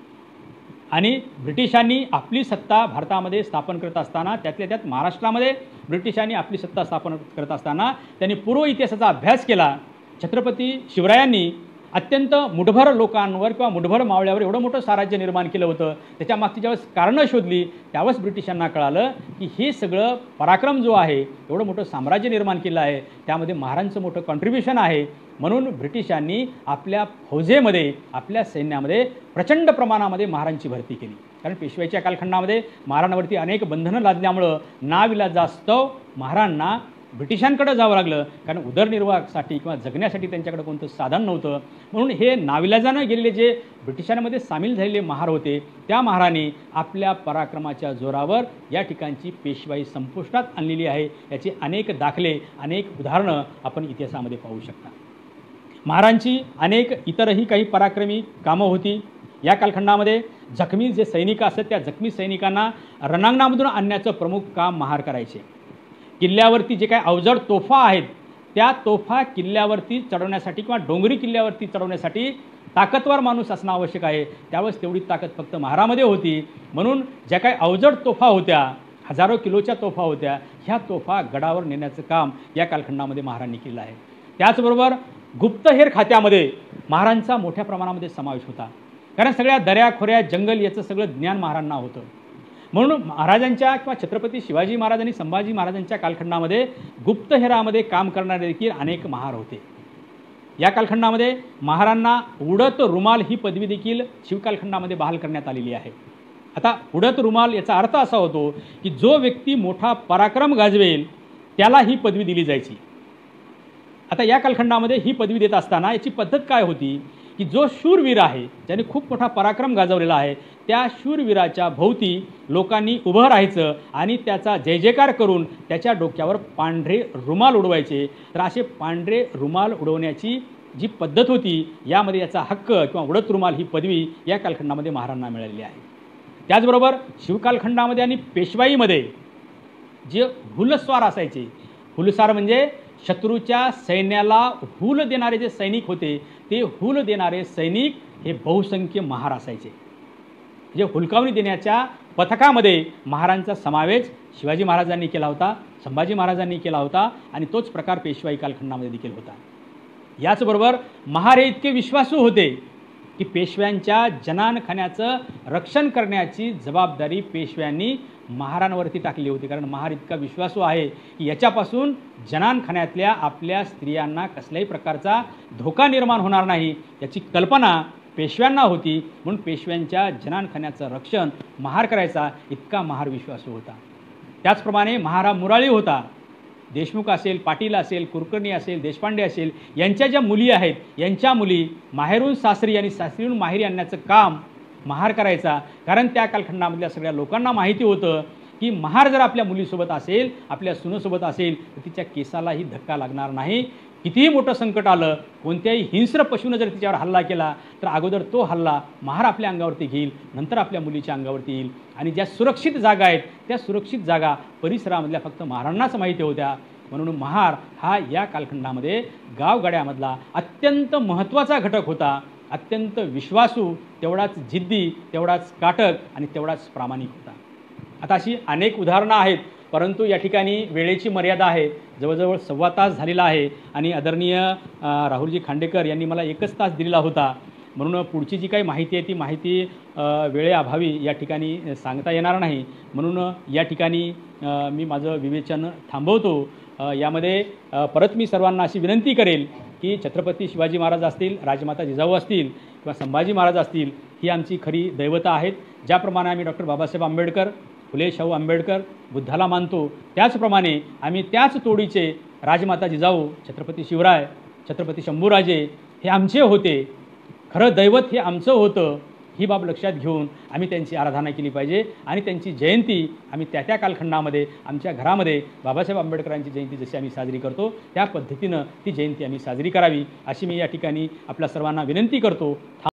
आणि ब्रिटिशांनी आपली सत्ता भारतामध्ये स्थापन करत असताना, त्यातल्या त्यात महाराष्ट्रामध्ये ब्रिटिशांनी आपली सत्ता स्थापन करत असताना त्यांनी पूर्व इतिहासाचा अभ्यास केला। छत्रपती शिवरायांनी अत्यंत मुठभर लोकांवर किंवा मुठभर मावळ्यावर एवढं मोठं साम्राज्य निर्माण केलं होतं। त्याच्या मागची ज्यावेळेस कारणं शोधली त्यावेळेस ब्रिटिशांना कळालं की हे सगळं पराक्रम जो आहे, एवढं मोठं साम्राज्य निर्माण केलं आहे, त्यामध्ये महारांचं मोठं कॉन्ट्रिब्युशन आहे। म्हणून ब्रिटिशांनी आपल्या फौजेमध्ये, आपल्या सैन्यामध्ये प्रचंड प्रमाणामध्ये महारांची भरती केली। कारण पेशव्याच्या कालखंडामध्ये महारांवरती अनेक बंधनं लादल्यामुळं नाविलाजास्तव महारांना ब्रिटिशांकडे जावं लागलं, कारण उदरनिर्वाहासाठी किंवा जगण्यासाठी त्यांच्याकडे कोणतं साधन नव्हतं। म्हणून हे नाविलाजानं गेलेले जे ब्रिटिशांमध्ये सामील झालेले महार होते, त्या महारांनी आपल्या पराक्रमाच्या जोरावर या ठिकाणची पेशवाई संपुष्टात आणलेली आहे। याची अनेक दाखले, अनेक उदाहरणं आपण इतिहासामध्ये पाहू शकता। महारांची अनेक इतरही काही पराक्रमी कामं होती। या कालखंडामध्ये जखमी जे सैनिक असतात, त्या जखमी सैनिकांना रणांगणामधून आणण्याचं प्रमुख काम महार करायचे। किल्ल्यावरती जे काही अवजड तोफा आहेत, त्या तोफा किल्ल्यावरती चढवण्यासाठी किंवा डोंगरी किल्ल्यावरती चढवण्यासाठी ताकदवर माणूस असणं आवश्यक आहे। त्यावेळेस तेवढी ताकद फक्त महारामध्ये होती। म्हणून ज्या काही अवजड तोफा होत्या, हजारो किलोच्या तोफा होत्या, ह्या तोफा गडावर नेण्याचं काम या कालखंडामध्ये महारांनी केलं आहे। त्याचबरोबर गुप्तहेर खात्यामध्ये महारांचा मोठ्या प्रमाणामध्ये समावेश होता, कारण सगळ्या दऱ्या खोऱ्या, जंगल याचं सगळं ज्ञान महारांना होतं। म्हणून महाराजांच्या किंवा छत्रपती शिवाजी महाराज आणि संभाजी महाराजांच्या कालखंडामध्ये गुप्तहेरामध्ये काम करणारे देखील अनेक महार होते। या कालखंडामध्ये महारांना उडत रुमाल ही पदवी देखील शिवकालखंडामध्ये बहाल करण्यात आलेली आहे। आता उडत रुमाल याचा अर्थ असा होतो की जो व्यक्ती मोठा पराक्रम गाजवेल त्याला ही पदवी दिली जायची। आता या कालखंडामध्ये ही पदवी देत असताना याची पद्धत काय होती की जो शूरवीर आहे, ज्याने खूप मोठा पराक्रम गाजवलेला आहे, त्या शूरवीराच्या भोवती लोकांनी उभं राहायचं आणि त्याचा जय जयकार करून त्याच्या डोक्यावर पांढरे रुमाल उडवायचे। तर असे पांढरे रुमाल उडवण्याची जी पद्धत होती, यामध्ये याचा हक्क किंवा उडत रुमाल ही पदवी या कालखंडामध्ये महारांना मिळालेली आहे। त्याचबरोबर शिवकालखंडामध्ये आणि पेशवाईमध्ये जे हुलस्वार असायचे, हुलसार म्हणजे शत्रूच्या सैन्याला हुल देणारे जे सैनिक होते, ते हुल देणारे सैनिक हे बहुसंख्य महार असायचे। जे हुलकावणी देण्याच्या पथकामध्ये महारांचा समावेश शिवाजी महाराजांनी केला होता, संभाजी महाराजांनी केला होता आणि तोच प्रकार पेशवाई कालखंडामध्ये देखील होता। याचबरोबर महार हे इतके विश्वासू होते की पेशव्यांच्या जनानखान्याचं रक्षण करण्याची जबाबदारी पेशव्यांनी महारांवरती टाकली होती। कारण महार इतका विश्वासू आहे की याच्यापासून जनानखान्यातल्या आपल्या स्त्रियांना कसल्याही प्रकारचा धोका निर्माण होणार नाही, याची कल्पना पेशव्यांना होती। म्हणून पेशव्यांच्या जनानखान्याचं रक्षण महार करायचा इतका महार विश्वासू होता। त्याचप्रमाणे महार मुराळी होता। देशमुख असेल, पाटील असेल, कुलकर्णी असेल, देशपांडे असेल, यांच्या ज्या मुली आहेत, यांच्या मुली माहेरून सासरी आणि सासरीहून माहेरी आणण्याचं काम महार करायचा। कारण त्या कालखंडामधल्या सगळ्या लोकांना माहिती होतं की महार जर आपल्या मुलीसोबत असेल, आपल्या सुनेसोबत असेल, तर तिच्या केसालाही धक्का लागणार नाही। कितीही मोठं संकट आलं, कोणत्याही हिंस्र पशुनं जर तिच्यावर हल्ला केला तर अगोदर तो हल्ला महार आपल्या अंगावरती घेईल, नंतर आपल्या मुलीच्या अंगावरती येईल। आणि ज्या सुरक्षित जागा आहेत, त्या सुरक्षित जागा परिसरामधल्या फक्त महारांनाच माहिती होत्या। म्हणून महार हा या कालखंडामध्ये गावगाड्यामधला अत्यंत महत्त्वाचा घटक होता। अत्यंत विश्वासू, तेवढाच जिद्दी, तेवढाच काटक आणि तेवढाच प्रामाणिक होता। आता अशी अनेक उदाहरणं आहेत, परंतु या ठिकाणी वेळेची मर्यादा आहे। जवळजवळ 1.25 तास झालेला आहे आणि आदरणीय राहुलजी खांडेकर यांनी मला 1 तास दिलेला होता। म्हणून पुढची जी काही माहिती आहे ती माहिती वेळेअभावी या ठिकाणी सांगता येणार नाही। म्हणून या ठिकाणी मी माझं विवेचन थांबवतो। यामध्ये परत मी सर्वांना अशी विनंती करेल की छत्रपती शिवाजी महाराज असतील, राजमाता जिजाऊ असतील किंवा संभाजी महाराज असतील, ही आमची खरी दैवता आहेत। ज्याप्रमाणे आम्ही डॉक्टर बाबासाहेब आंबेडकर, फुले शाहू आंबेडकर, बुद्धाला मानतो, त्याचप्रमाणे आम्ही त्याच तोडीचे राजमाता जिजाऊ, छत्रपती शिवराय, छत्रपती शंभूराजे हे आमचे होते। खरं दैवत हे आमचं होतं। ही बाब लक्षात घेऊन आम्ही त्यांची आराधना केली पाहिजे आणि त्यांची जयंती आम्ही त्या त्या कालखंडामध्ये आमच्या घरामध्ये बाबासाहेब आंबेडकरांची जयंती जशी आम्ही साजरी करतो त्या पद्धतीनं ती जयंती आम्ही साजरी करावी अशी मी या ठिकाणी आपल्या सर्वांना विनंती करतो.